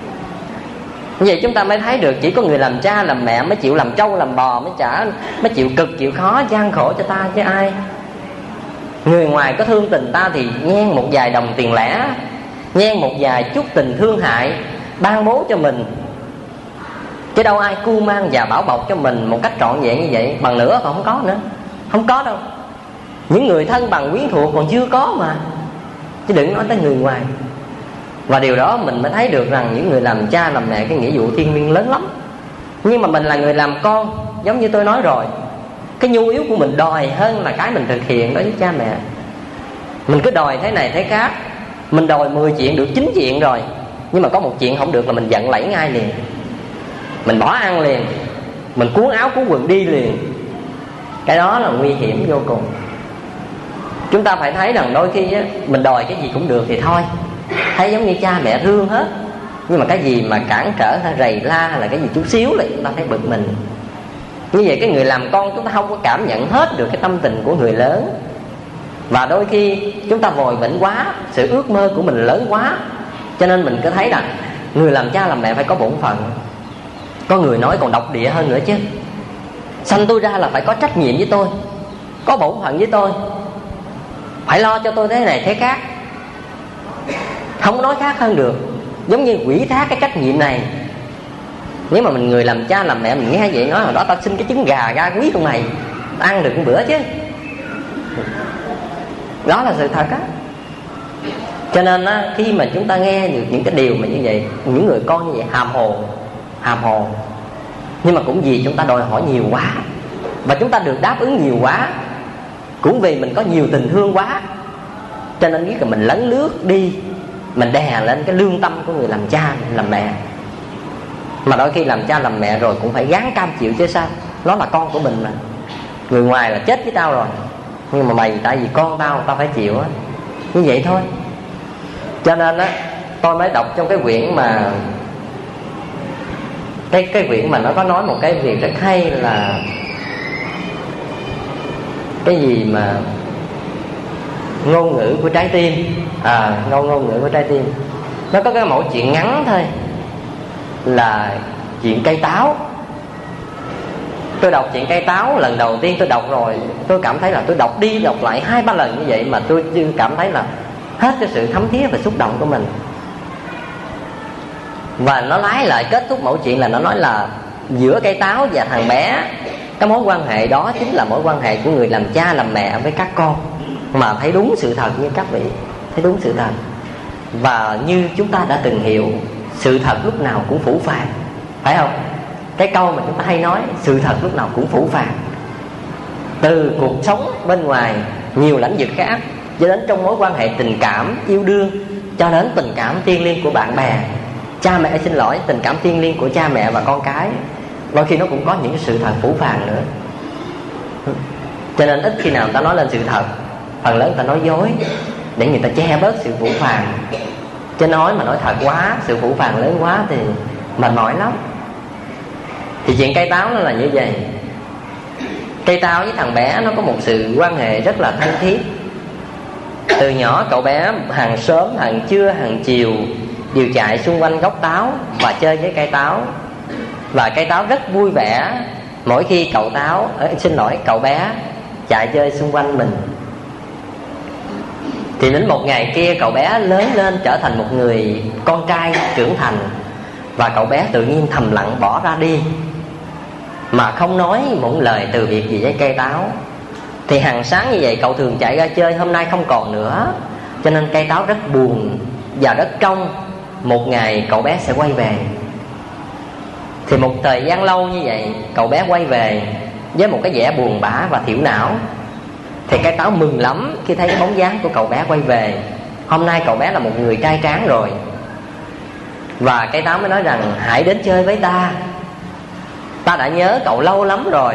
Như vậy chúng ta mới thấy được chỉ có người làm cha làm mẹ mới chịu làm trâu làm bò, mới chịu cực chịu khó gian khổ cho ta chứ ai. Người ngoài có thương tình ta thì nhen một vài đồng tiền lẻ, nhen một vài chút tình thương hại, ban bố cho mình, chứ đâu ai cưu mang và bảo bọc cho mình một cách trọn vẹn như vậy. Bằng nữa còn không có nữa. Không có đâu. Những người thân bằng quyến thuộc còn chưa có mà, chứ đừng nói tới người ngoài. Và điều đó mình mới thấy được rằng những người làm cha làm mẹ cái nghĩa vụ thiêng liêng lớn lắm. Nhưng mà mình là người làm con, giống như tôi nói rồi, cái nhu yếu của mình đòi hơn là cái mình thực hiện đối với cha mẹ. Mình cứ đòi thế này thế khác. Mình đòi 10 chuyện được 9 chuyện rồi, nhưng mà có một chuyện không được là mình giận lẫy ngay liền. Mình bỏ ăn liền, mình cuốn áo cuốn quần đi liền. Cái đó là nguy hiểm vô cùng. Chúng ta phải thấy rằng đôi khi á, mình đòi cái gì cũng được thì thôi, thấy giống như cha mẹ thương hết. Nhưng mà cái gì mà cản trở hay rầy la hay là cái gì chút xíu là chúng ta thấy bực mình. Như vậy cái người làm con chúng ta không có cảm nhận hết được cái tâm tình của người lớn. Và đôi khi chúng ta vội vĩnh quá, sự ước mơ của mình lớn quá, cho nên mình cứ thấy là người làm cha làm mẹ phải có bổn phận. Có người nói còn độc địa hơn nữa chứ. Sanh tôi ra là phải có trách nhiệm với tôi, có bổn phận với tôi, phải lo cho tôi thế này thế khác. Không nói khác hơn được. Giống như quỷ thác cái trách nhiệm này. Nếu mà mình người làm cha làm mẹ mình nghe vậy, nói hồi đó tao xin cái trứng gà ra quý con mày, ăn được một bữa chứ. Đó là sự thật á. Cho nên á, khi mà chúng ta nghe được những cái điều mà như vậy, những người con như vậy hàm hồ. Nhưng mà cũng vì chúng ta đòi hỏi nhiều quá, và chúng ta được đáp ứng nhiều quá, cũng vì mình có nhiều tình thương quá, cho nên biết là mình lấn lướt đi, mình đè lên cái lương tâm của người làm cha làm mẹ. Mà đôi khi làm cha làm mẹ rồi cũng phải gắng cam chịu chứ sao. Nó là con của mình mà. Người ngoài là chết với tao rồi, nhưng mà mày tại vì con tao phải chịu á. Như vậy thôi. Cho nên á, tôi mới đọc trong cái quyển mà cái quyển mà nó có nói một cái việc rất hay là cái gì mà ngôn ngữ của trái tim. Ngôn ngữ của trái tim. Nó có cái mẫu chuyện ngắn thôi, là chuyện cây táo. Tôi đọc chuyện cây táo lần đầu tiên tôi đọc rồi, tôi cảm thấy là tôi đọc đi đọc lại 2-3 lần như vậy mà tôi chưa cảm thấy là hết cái sự thấm thía và xúc động của mình. Và nó lái lại kết thúc mẫu chuyện là nó nói là giữa cây táo và thằng bé, cái mối quan hệ đó chính là mối quan hệ của người làm cha làm mẹ với các con. Mà thấy đúng sự thật như các vị, thấy đúng sự thật. Và như chúng ta đã từng hiểu, sự thật lúc nào cũng phủ phàng, phải không? Cái câu mà chúng ta hay nói, sự thật lúc nào cũng phủ phàng. Từ cuộc sống bên ngoài nhiều lĩnh vực khác, cho đến trong mối quan hệ tình cảm yêu đương, cho đến tình cảm thiêng liêng của bạn bè, tình cảm thiêng liêng của cha mẹ và con cái, đôi khi nó cũng có những cái sự thật phủ phàng nữa. Cho nên ít khi nào ta nói lên sự thật, phần lớn ta nói dối để người ta che bớt sự phủ phàng. Chứ nói mà nói thật quá, sự phủ phàng lớn quá thì mệt mỏi lắm. Thì chuyện cây táo nó là như vậy. Cây táo với thằng bé nó có một sự quan hệ rất là thân thiết. Từ nhỏ cậu bé hàng sớm, hàng trưa, hàng chiều đều chạy xung quanh gốc táo và chơi với cây táo. Và cây táo rất vui vẻ mỗi khi cậu bé chạy chơi xung quanh mình. Thì đến một ngày kia cậu bé lớn lên trở thành một người con trai trưởng thành, và cậu bé tự nhiên thầm lặng bỏ ra đi mà không nói một lời từ biệt gì với cây táo. Thì hàng sáng như vậy cậu thường chạy ra chơi, hôm nay không còn nữa. Cho nên cây táo rất buồn và rất trông một ngày cậu bé sẽ quay về. Thì một thời gian lâu như vậy, cậu bé quay về với một cái vẻ buồn bã và thiểu não. Thì cây táo mừng lắm khi thấy cái bóng dáng của cậu bé quay về. Hôm nay cậu bé là một người trai tráng rồi. Và cây táo mới nói rằng: hãy đến chơi với ta, ta đã nhớ cậu lâu lắm rồi.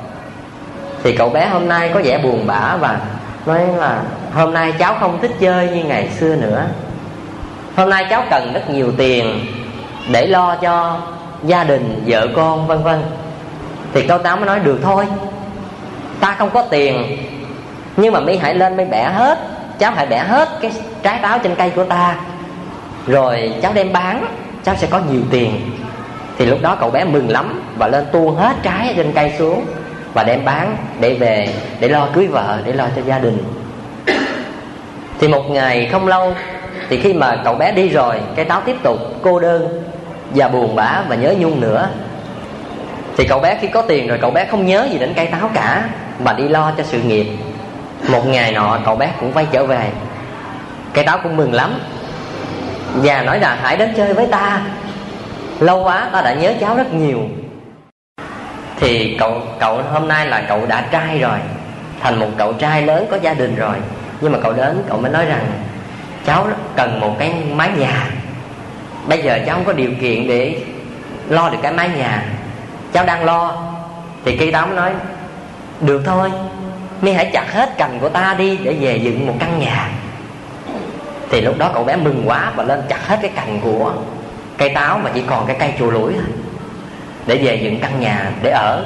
Thì cậu bé hôm nay có vẻ buồn bã và nói là: hôm nay cháu không thích chơi như ngày xưa nữa. Hôm nay cháu cần rất nhiều tiền để lo cho gia đình, vợ con, vân vân. Thì cậu táo mới nói: được thôi, ta không có tiền, nhưng mà mi hãy lên mi bẻ hết, cháu hãy bẻ hết cái trái táo trên cây của ta, rồi cháu đem bán, cháu sẽ có nhiều tiền. Thì lúc đó cậu bé mừng lắm và lên tuôn hết trái ở trên cây xuống và đem bán để về, để lo cưới vợ, để lo cho gia đình. Thì một ngày không lâu, thì khi mà cậu bé đi rồi, cây táo tiếp tục cô đơn và buồn bã và nhớ nhung nữa. Thì cậu bé khi có tiền rồi, cậu bé không nhớ gì đến cây táo cả, mà đi lo cho sự nghiệp. Một ngày nọ cậu bé cũng quay trở về. Cây táo cũng mừng lắm và nói rằng: hãy đến chơi với ta, lâu quá ta đã nhớ cháu rất nhiều. Thì cậu hôm nay là cậu đã trai rồi, thành một cậu trai lớn có gia đình rồi. Nhưng mà cậu đến, cậu mới nói rằng: cháu cần một cái mái nhà. Bây giờ cháu không có điều kiện để lo được cái mái nhà, cháu đang lo. Thì cây táo mới nói: được thôi, mi hãy chặt hết cành của ta đi để về dựng một căn nhà. Thì lúc đó cậu bé mừng quá và lên chặt hết cái cành của cây táo, mà chỉ còn cái cây chùa lũi thôi, để về dựng căn nhà để ở.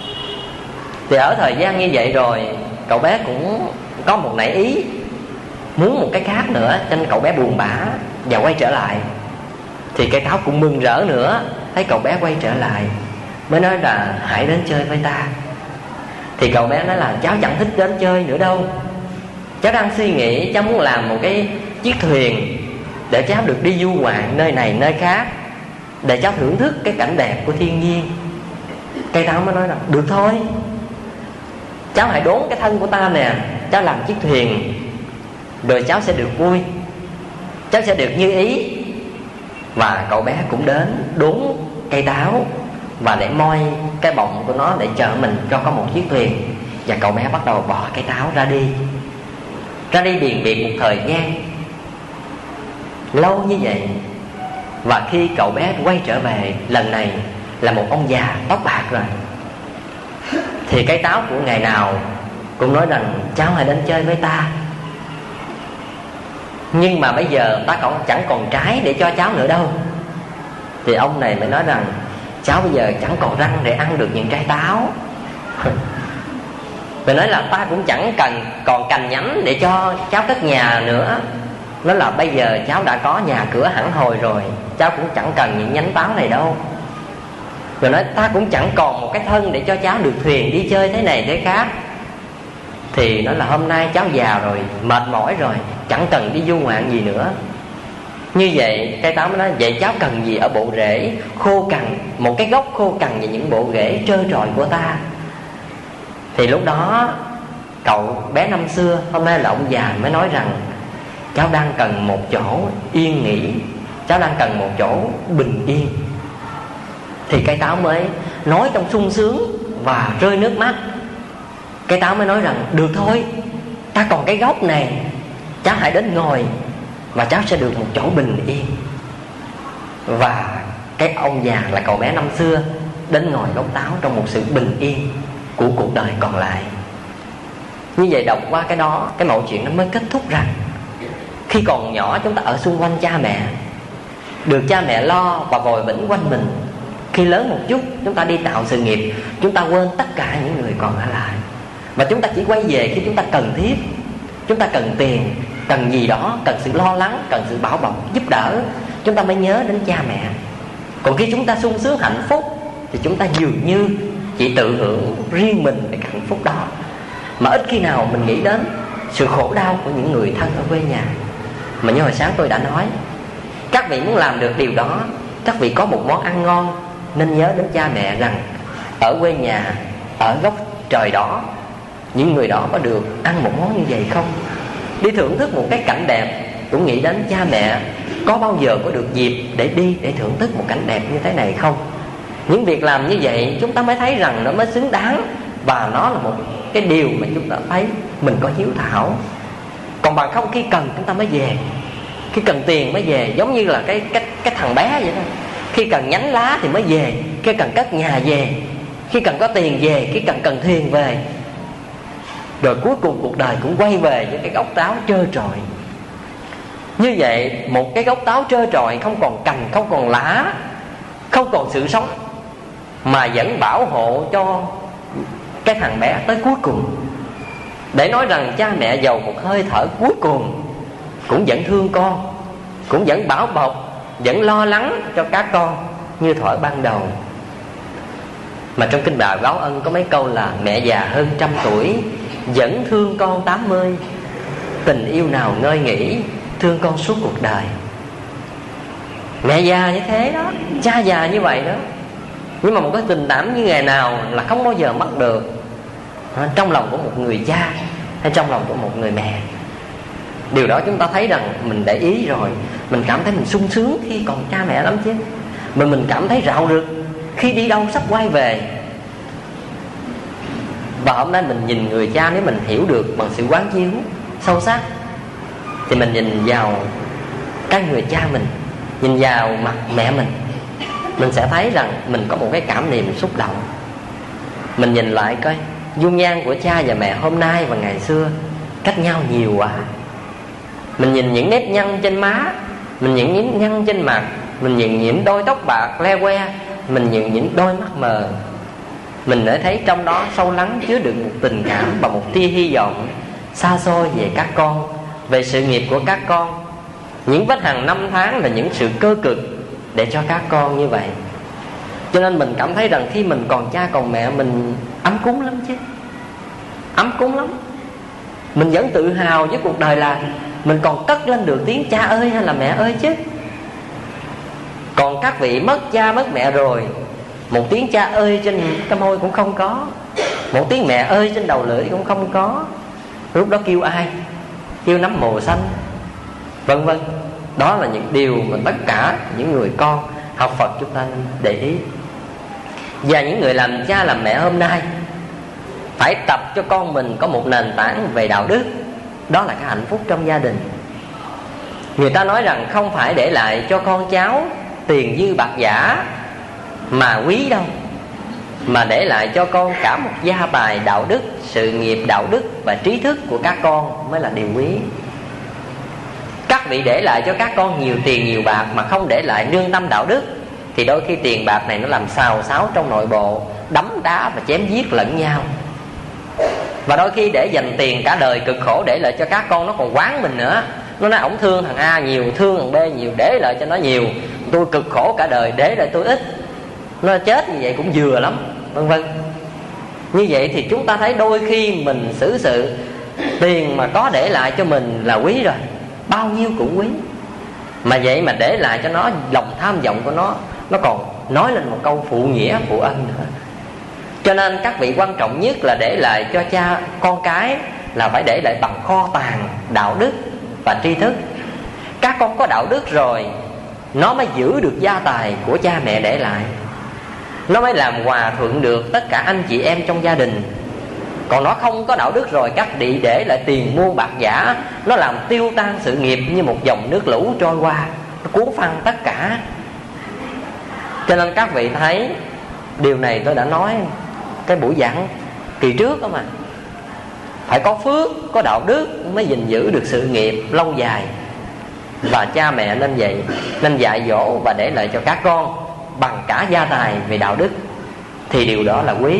Thì ở thời gian như vậy rồi, cậu bé cũng có một nảy ý muốn một cái khác nữa, cho nên cậu bé buồn bã và quay trở lại. Thì cây táo cũng mừng rỡ nữa, thấy cậu bé quay trở lại, mới nói là: hãy đến chơi với ta. Thì cậu bé nói là: cháu chẳng thích đến chơi nữa đâu, cháu đang suy nghĩ cháu muốn làm một cái chiếc thuyền để cháu được đi du ngoạn nơi này nơi khác, để cháu thưởng thức cái cảnh đẹp của thiên nhiên. Cây táo mới nói là: được thôi, cháu hãy đốn cái thân của ta nè, cháu làm chiếc thuyền, rồi cháu sẽ được vui, cháu sẽ được như ý. Và cậu bé cũng đến đốn cây táo và để moi cái bọng của nó để chờ mình cho có một chiếc thuyền. Và cậu bé bắt đầu bỏ cây táo ra đi biền biệt một thời gian lâu như vậy. Và khi cậu bé quay trở về lần này là một ông già tóc bạc rồi. Thì cây táo của ngày nào cũng nói rằng: cháu hãy đến chơi với ta, nhưng mà bây giờ ta chẳng còn trái để cho cháu nữa đâu. Thì ông này mới nói rằng: cháu bây giờ chẳng còn răng để ăn được những trái táo. Rồi nói là: ta cũng chẳng còn cành nhánh để cho cháu cất nhà nữa. Nói là: bây giờ cháu đã có nhà cửa hẳn hồi rồi, cháu cũng chẳng cần những nhánh táo này đâu. Rồi nói: ta cũng chẳng còn một cái thân để cho cháu được thuyền đi chơi thế này thế khác. Thì nói là: hôm nay cháu già rồi, mệt mỏi rồi, chẳng cần đi du ngoạn gì nữa. Như vậy cây táo mới nói: vậy cháu cần gì ở bộ rễ khô cằn, một cái gốc khô cằn và những bộ rễ trơ trọi của ta. Thì lúc đó cậu bé năm xưa, hôm nay là ông già, mới nói rằng: cháu đang cần một chỗ yên nghỉ, cháu đang cần một chỗ bình yên. Thì cây táo mới nói trong sung sướng và rơi nước mắt. Cây táo mới nói rằng: được thôi, ta còn cái gốc này, cháu hãy đến ngồi và cháu sẽ được một chỗ bình yên. Và cái ông già là cậu bé năm xưa đến ngồi gốc táo trong một sự bình yên của cuộc đời còn lại. Như vậy đọc qua cái đó, cái mẩu chuyện nó mới kết thúc rằng khi còn nhỏ chúng ta ở xung quanh cha mẹ, được cha mẹ lo và vòi vĩnh quanh mình. Khi lớn một chút, chúng ta đi tạo sự nghiệp, chúng ta quên tất cả những người còn ở lại, và chúng ta chỉ quay về khi chúng ta cần thiết. Chúng ta cần tiền, cần gì đó, cần sự lo lắng, cần sự bảo bọc, giúp đỡ, chúng ta mới nhớ đến cha mẹ. Còn khi chúng ta sung sướng hạnh phúc thì chúng ta dường như chỉ tự hưởng riêng mình về hạnh phúc đó, mà ít khi nào mình nghĩ đến sự khổ đau của những người thân ở quê nhà. Mà như hồi sáng tôi đã nói, các vị muốn làm được điều đó, các vị có một món ăn ngon, nên nhớ đến cha mẹ rằng ở quê nhà, ở góc trời đó, những người đó có được ăn một món như vậy không? Đi thưởng thức một cái cảnh đẹp, cũng nghĩ đến cha mẹ có bao giờ có được dịp để đi để thưởng thức một cảnh đẹp như thế này không? Những việc làm như vậy chúng ta mới thấy rằng nó mới xứng đáng, và nó là một cái điều mà chúng ta thấy mình có hiếu thảo. Còn bằng không khi cần chúng ta mới về, khi cần tiền mới về, giống như là cái thằng bé vậy thôi. Khi cần nhánh lá thì mới về, khi cần cất nhà về, khi cần có tiền về, khi cần thuyền về. Rồi cuối cùng cuộc đời cũng quay về với cái gốc táo trơ trọi. Như vậy một cái gốc táo trơ trọi, không còn cành, không còn lá, không còn sự sống, mà vẫn bảo hộ cho cái thằng bé tới cuối cùng. Để nói rằng cha mẹ dầu một hơi thở cuối cùng cũng vẫn thương con, cũng vẫn bảo bọc, vẫn lo lắng cho các con như thuở ban đầu. Mà trong kinh Bà Báo Ân có mấy câu là: mẹ già hơn 100 tuổi vẫn thương con 80, tình yêu nào ngơi nghỉ thương con suốt cuộc đời. Mẹ già như thế đó, cha già như vậy đó. Nhưng mà một cái tình cảm như ngày nào là không bao giờ mất được trong lòng của một người cha hay trong lòng của một người mẹ. Điều đó chúng ta thấy rằng mình để ý rồi, mình cảm thấy mình sung sướng khi còn cha mẹ lắm chứ. Mà mình cảm thấy rạo rực khi đi đâu sắp quay về. Và hôm nay mình nhìn người cha, nếu mình hiểu được bằng sự quán chiếu sâu sắc, thì mình nhìn vào cái người cha mình, nhìn vào mặt mẹ mình sẽ thấy rằng mình có một cái cảm niệm xúc động. Mình nhìn lại coi dung nhan của cha và mẹ hôm nay và ngày xưa cách nhau nhiều quá. Mình nhìn những nếp nhăn trên má, mình nhìn những nhăn trên mặt, mình nhìn những đôi tóc bạc le que, mình nhìn những đôi mắt mờ. Mình đã thấy trong đó sâu lắng chứa đựng một tình cảm và một tia hy vọng xa xôi về các con, về sự nghiệp của các con. Những vết hằn năm tháng là những sự cơ cực để cho các con như vậy. Cho nên mình cảm thấy rằng khi mình còn cha còn mẹ, mình ấm cúng lắm chứ. Ấm cúng lắm. Mình vẫn tự hào với cuộc đời là mình còn cất lên được tiếng cha ơi hay là mẹ ơi chứ. Còn các vị mất cha mất mẹ rồi, một tiếng cha ơi trên cái môi cũng không có, một tiếng mẹ ơi trên đầu lưỡi cũng không có. Lúc đó kêu ai? Kêu nấm mồ xanh, vân vân. Đó là những điều mà tất cả những người con học Phật chúng ta nên để ý. Và những người làm cha làm mẹ hôm nay phải tập cho con mình có một nền tảng về đạo đức. Đó là cái hạnh phúc trong gia đình. Người ta nói rằng không phải để lại cho con cháu tiền dư bạc giả mà quý đâu, mà để lại cho con cả một gia tài đạo đức, sự nghiệp đạo đức và trí thức của các con mới là điều quý. Các vị để lại cho các con nhiều tiền nhiều bạc mà không để lại nương tâm đạo đức, thì đôi khi tiền bạc này nó làm xào xáo trong nội bộ, đấm đá và chém giết lẫn nhau. Và đôi khi để dành tiền cả đời cực khổ để lại cho các con, nó còn quán mình nữa. Nó nói ổng thương thằng A nhiều, thương thằng B nhiều, để lại cho nó nhiều, tôi cực khổ cả đời để lại tôi ít. Nó chết như vậy cũng vừa lắm, vân vân. Như vậy thì chúng ta thấy đôi khi mình xử sự tiền mà có để lại cho mình là quý rồi, bao nhiêu cũng quý. Mà vậy mà để lại cho nó, lòng tham vọng của nó còn nói lên một câu phụ nghĩa phụ ân nữa. Cho nên các vị quan trọng nhất là để lại cho cha con cái là phải để lại bằng kho tàng đạo đức và tri thức. Các con có đạo đức rồi, nó mới giữ được gia tài của cha mẹ để lại, nó mới làm hòa thuận được tất cả anh chị em trong gia đình. Còn nó không có đạo đức rồi, các vị để lại tiền muôn bạc giả, nó làm tiêu tan sự nghiệp như một dòng nước lũ trôi qua, nó cuốn phăng tất cả. Cho nên các vị thấy điều này tôi đã nói cái buổi giảng kỳ trước đó mà, phải có phước, có đạo đức mới gìn giữ được sự nghiệp lâu dài. Và cha mẹ nên vậy, nên dạy dỗ và để lại cho các con bằng cả gia tài về đạo đức, thì điều đó là quý.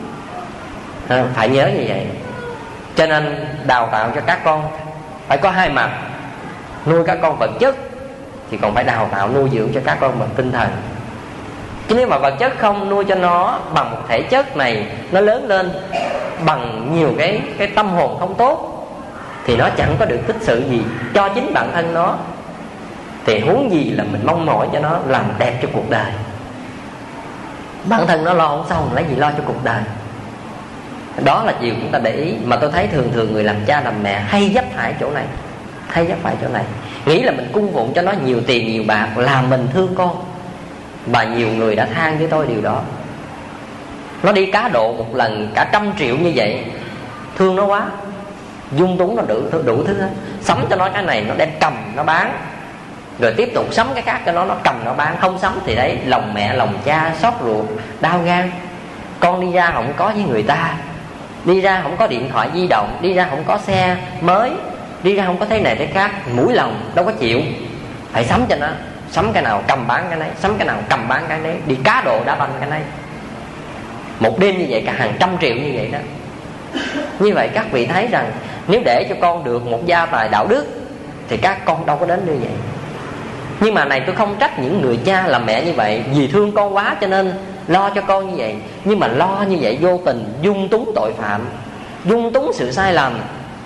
Phải nhớ như vậy. Cho nên đào tạo cho các con phải có hai mặt. Nuôi các con vật chất thì còn phải đào tạo nuôi dưỡng cho các con bằng tinh thần. Chứ nếu mà vật chất không nuôi cho nó bằng một thể chất này, nó lớn lên bằng nhiều cái tâm hồn không tốt, thì nó chẳng có được tích sự gì cho chính bản thân nó. Thì huống gì là mình mong mỏi cho nó làm đẹp cho cuộc đời. Bản thân nó lo không xong, lấy gì lo cho cuộc đời. Đó là điều chúng ta để ý. Mà tôi thấy thường thường người làm cha làm mẹ hay dấp hại chỗ này, hay chắc phải chỗ này. Nghĩ là mình cung phụng cho nó nhiều tiền nhiều bạc làm mình thương con. Và nhiều người đã than với tôi điều đó. Nó đi cá độ một lần cả 100 triệu như vậy, thương nó quá, dung túng nó đủ thứ hết. Sắm cho nó cái này nó đem cầm nó bán, rồi tiếp tục sắm cái khác cho nó cầm nó bán. Không sắm thì đấy, lòng mẹ lòng cha xót ruột đau gan. Con đi ra không có với người ta, đi ra không có điện thoại di động, đi ra không có xe mới, đi ra không có thế này thế khác, mũi lòng đâu có chịu, phải sắm cho nó. Sắm cái nào cầm bán cái đấy, sắm cái nào cầm bán cái đấy, đi cá độ đá banh cái đấy. Một đêm như vậy cả hàng 100 triệu như vậy đó. Như vậy các vị thấy rằng nếu để cho con được một gia tài đạo đức thì các con đâu có đến như vậy. Nhưng mà này tôi không trách những người cha làm mẹ như vậy, vì thương con quá cho nên lo cho con như vậy. Nhưng mà lo như vậy vô tình dung túng tội phạm, dung túng sự sai lầm.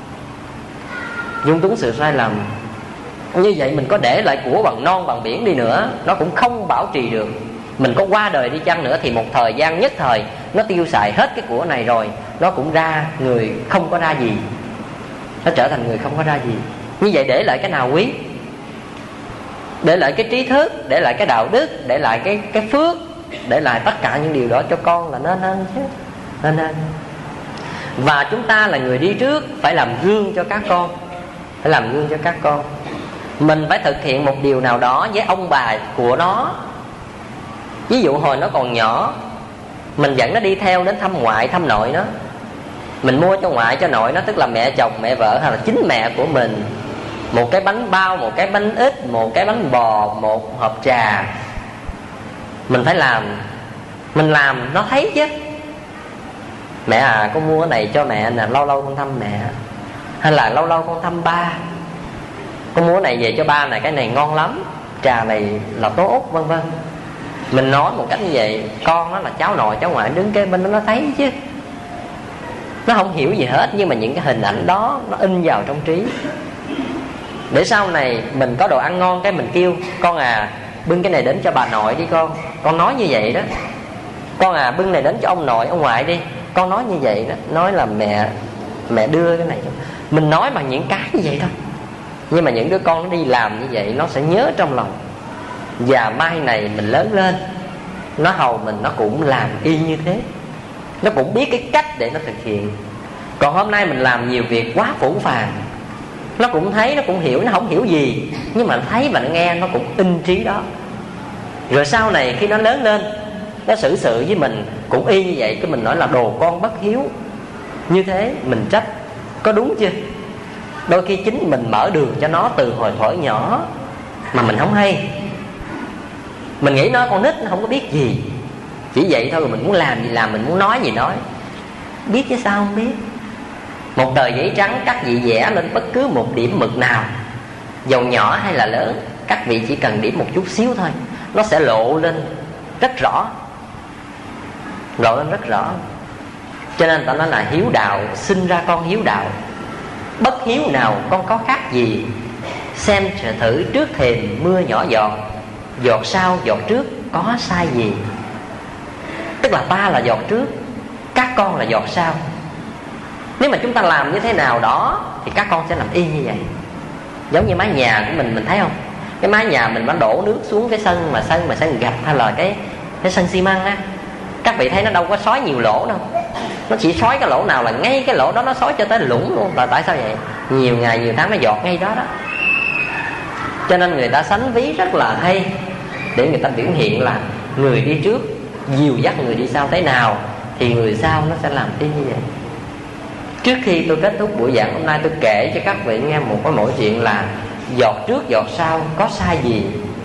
Dung túng sự sai lầm. Như vậy mình có để lại của bằng non bằng biển đi nữa, nó cũng không bảo trì được. Mình có qua đời đi chăng nữa thì một thời gian nhất thời nó tiêu xài hết cái của này rồi, nó cũng ra người không có ra gì, nó trở thành người không có ra gì. Như vậy để lại cái nào quý? Để lại cái trí thức, để lại cái đạo đức, để lại cái phước, để lại tất cả những điều đó cho con là nên hơn chứ. Nên. Và chúng ta là người đi trước, phải làm gương cho các con. Phải làm gương cho các con. Mình phải thực hiện một điều nào đó với ông bà của nó. Ví dụ hồi nó còn nhỏ, mình dẫn nó đi theo đến thăm ngoại thăm nội nó. Mình mua cho ngoại cho nội nó, tức là mẹ chồng mẹ vợ hay là chính mẹ của mình, một cái bánh bao, một cái bánh ít, một cái bánh bò, một hộp trà. Mình phải làm. Mình làm nó thấy chứ. Mẹ à, con mua cái này cho mẹ nè, lâu lâu con thăm mẹ. Hay là lâu lâu con thăm ba, con mua cái này về cho ba nè, cái này ngon lắm, trà này là tốt, vân vân. Mình nói một cách như vậy, con nó là cháu nội cháu ngoại đứng kế bên nó thấy chứ. Nó không hiểu gì hết, nhưng mà những cái hình ảnh đó nó in vào trong trí. Để sau này mình có đồ ăn ngon cái mình kêu con à, bưng cái này đến cho bà nội đi con. Con nói như vậy đó. Con à, bưng này đến cho ông nội ông ngoại đi. Con nói như vậy đó. Nói là mẹ đưa cái này cho. Mình nói bằng những cái như vậy thôi. Nhưng mà những đứa con nó đi làm như vậy, nó sẽ nhớ trong lòng. Và mai này mình lớn lên, nó hầu mình nó cũng làm y như thế. Nó cũng biết cái cách để nó thực hiện. Còn hôm nay mình làm nhiều việc quá phũ phàng, nó cũng thấy, nó cũng hiểu, nó không hiểu gì, nhưng mà thấy và nó nghe, nó cũng in trí đó. Rồi sau này khi nó lớn lên, nó xử sự với mình cũng y như vậy. Cái mình nói là đồ con bất hiếu. Như thế mình trách có đúng chưa? Đôi khi chính mình mở đường cho nó từ hồi thuở nhỏ mà mình không hay. Mình nghĩ nó con nít nó không có biết gì, chỉ vậy thôi, mình muốn làm gì làm, mình muốn nói gì nói. Biết chứ sao không biết. Một tờ giấy trắng các vị vẽ lên bất cứ một điểm mực nào, dầu nhỏ hay là lớn, các vị chỉ cần điểm một chút xíu thôi, nó sẽ lộ lên rất rõ. Lộ lên rất rõ. Cho nên ta nói là hiếu đạo, sinh ra con hiếu đạo. Bất hiếu nào con có khác gì, xem thử trước thềm mưa nhỏ giọt, giọt sau giọt trước có sai gì. Tức là ta là giọt trước, các con là giọt sau. Nếu mà chúng ta làm như thế nào đó thì các con sẽ làm y như vậy. Giống như mái nhà của mình thấy không? Cái mái nhà mình vẫn đổ nước xuống cái sân mà sân gạch hay là cái sân xi măng á. Các vị thấy nó đâu có xói nhiều lỗ đâu. Nó chỉ xói cái lỗ nào là ngay cái lỗ đó nó xói cho tới lũng luôn. Là tại sao vậy? Nhiều ngày nhiều tháng nó giọt ngay đó đó. Cho nên người ta sánh ví rất là hay, để người ta biểu hiện là người đi trước dìu dắt người đi sau thế nào thì người sau nó sẽ làm y như vậy. Trước khi tôi kết thúc buổi giảng hôm nay, tôi kể cho các vị nghe một cái mẩu chuyện là giọt trước giọt sau có sai gì.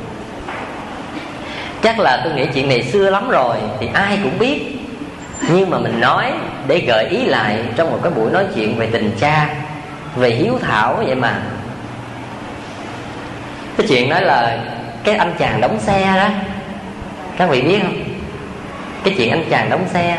Chắc là tôi nghĩ chuyện này xưa lắm rồi thì ai cũng biết, nhưng mà mình nói để gợi ý lại trong một cái buổi nói chuyện về tình cha, về hiếu thảo vậy mà. Cái chuyện đó là cái anh chàng đóng xe đó, các vị biết không? Cái chuyện anh chàng đóng xe.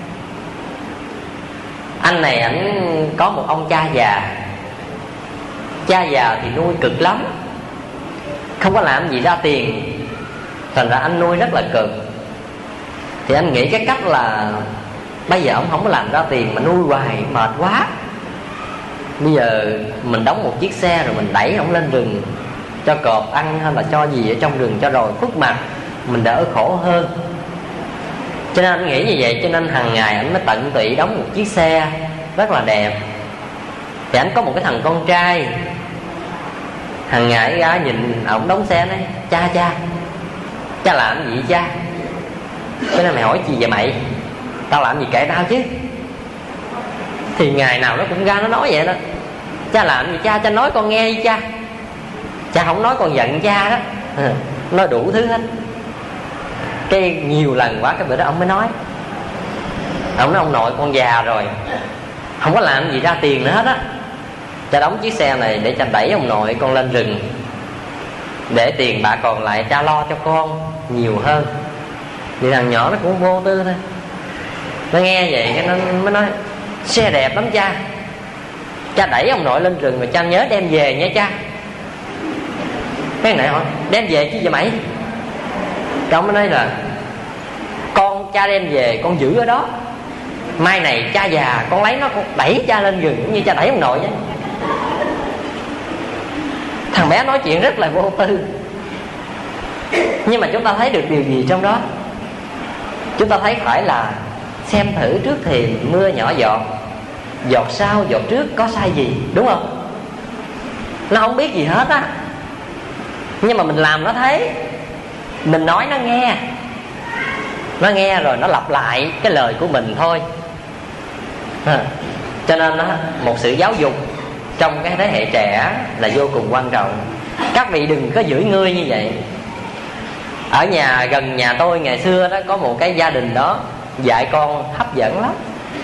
Anh này ảnh có một ông cha già. Cha già thì nuôi cực lắm, không có làm gì ra tiền, thành ra anh nuôi rất là cực. Thì anh nghĩ cái cách là bây giờ ông không có làm ra tiền mà nuôi hoài mệt quá, Bây giờ mình đóng một chiếc xe rồi mình đẩy ổng lên rừng cho cọp ăn hay là cho gì ở trong rừng cho rồi khuất mặt, mình đỡ khổ hơn. Cho nên anh nghĩ như vậy, cho nên hàng ngày anh mới tận tụy đóng một chiếc xe rất là đẹp. Thì anh có một cái thằng con trai, hàng ngày gái nhìn ổng đóng xe nói: cha làm gì cha? Cái này mày hỏi gì vậy mày? Tao làm gì kệ tao chứ. Thì ngày nào nó cũng ra nó nói vậy đó: cha làm gì cha nói con nghe đi cha. Cha không nói con giận cha đó. Nói đủ thứ hết. Cái nhiều lần quá cái bữa đó ông mới nói, ông nói: ông nội con già rồi, không có làm gì ra tiền nữa hết á. Cha đóng chiếc xe này để cha đẩy ông nội con lên rừng, để tiền bạc còn lại cha lo cho con nhiều hơn. Thì thằng nhỏ nó cũng vô tư thôi. Nó nghe vậy cái nó mới nói: xe đẹp lắm cha. Cha đẩy ông nội lên rừng mà cha nhớ đem về nha cha. Cái này hỏi: đem về chứ vậy mày? Cái ông mới nói là: con cha đem về con giữ ở đó, mai này cha già con lấy nó con đẩy cha lên rừng cũng như cha đẩy ông nội vậy. Thằng bé nói chuyện rất là vô tư. Nhưng mà chúng ta thấy được điều gì trong đó? Chúng ta thấy phải là xem thử trước thì mưa nhỏ giọt, giọt sau giọt trước có sai gì, đúng không? Nó không biết gì hết á, nhưng mà mình làm nó thấy, mình nói nó nghe. Nó nghe rồi nó lặp lại cái lời của mình thôi. Cho nên một sự giáo dục trong cái thế hệ trẻ là vô cùng quan trọng. Các vị đừng có giữ ngươi như vậy. Ở nhà gần nhà tôi ngày xưa đó có một cái gia đình đó dạy con hấp dẫn lắm.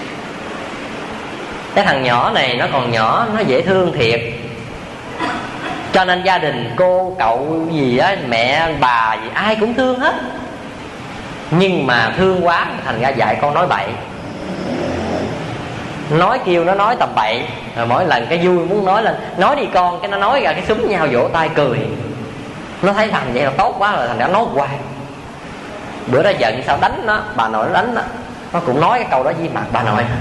Cái thằng nhỏ này nó còn nhỏ, nó dễ thương thiệt. Cho nên gia đình cô cậu gì á, mẹ bà gì ai cũng thương hết. Nhưng mà thương quá thành ra dạy con nói bậy. Nói kêu nó nói tầm bậy. Rồi mỗi lần cái vui muốn nói lên: nói đi con. Cái nó nói ra cái súng nhau vỗ tay cười. Nó thấy làm vậy là tốt quá rồi thành ra nói hoài. Bữa đó giận sao đánh nó, bà nội nó đánh nó. Nó cũng nói cái câu đó với mặt bà nội.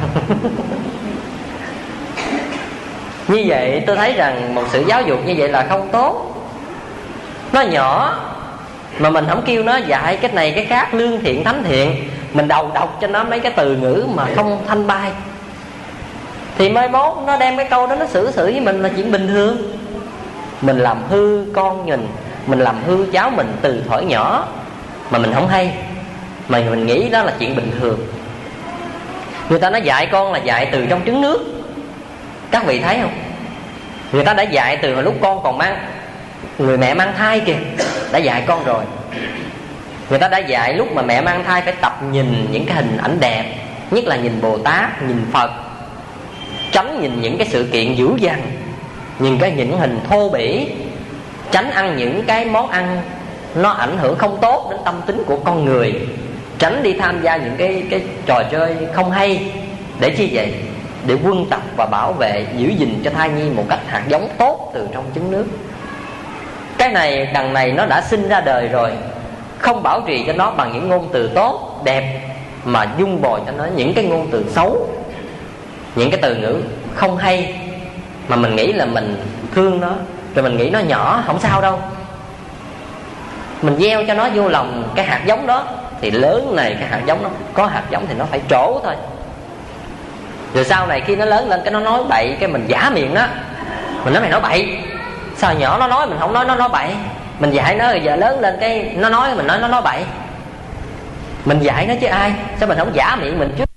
Như vậy tôi thấy rằng một sự giáo dục như vậy là không tốt. Nó nhỏ mà mình không kêu nó dạy cái này cái khác, lương thiện thánh thiện, mình đầu đọc cho nó mấy cái từ ngữ mà không thanh bay, thì mai mốt nó đem cái câu đó nó xử với mình là chuyện bình thường. Mình làm hư con mình làm hư cháu mình từ thuở nhỏ mà mình không hay, mà mình nghĩ đó là chuyện bình thường. Người ta nói dạy con là dạy từ trong trứng nước. Các vị thấy không? Người ta đã dạy từ hồi lúc con còn mang, người mẹ mang thai kìa, đã dạy con rồi. Người ta đã dạy lúc mà mẹ mang thai phải tập nhìn những cái hình ảnh đẹp, nhất là nhìn Bồ Tát, nhìn Phật. Tránh nhìn những cái sự kiện dữ dằn, nhìn những hình thô bỉ. Tránh ăn những cái món ăn nó ảnh hưởng không tốt đến tâm tính của con người. Tránh đi tham gia những cái trò chơi không hay. Để chi vậy? Để quân tập và bảo vệ, giữ gìn cho thai nhi một cách hạt giống tốt từ trong trứng nước. Cái này đằng này nó đã sinh ra đời rồi, không bảo trì cho nó bằng những ngôn từ tốt, đẹp, mà dung bồi cho nó những cái ngôn từ xấu, những cái từ ngữ không hay, mà mình nghĩ là mình thương nó, rồi mình nghĩ nó nhỏ không sao đâu. Mình gieo cho nó vô lòng cái hạt giống đó, thì lớn này cái hạt giống nó có hạt giống thì nó phải trổ thôi. Rồi sau này khi nó lớn lên cái nó nói bậy, cái mình giả miệng nó, mình nói mày nói bậy. Sao nhỏ nó nói mình không nói nó nói bậy? Mình dạy nó rồi giờ lớn lên cái nó nói mình nói nó nói bậy. Mình dạy nó chứ ai? Sao mình không giả miệng mình trước?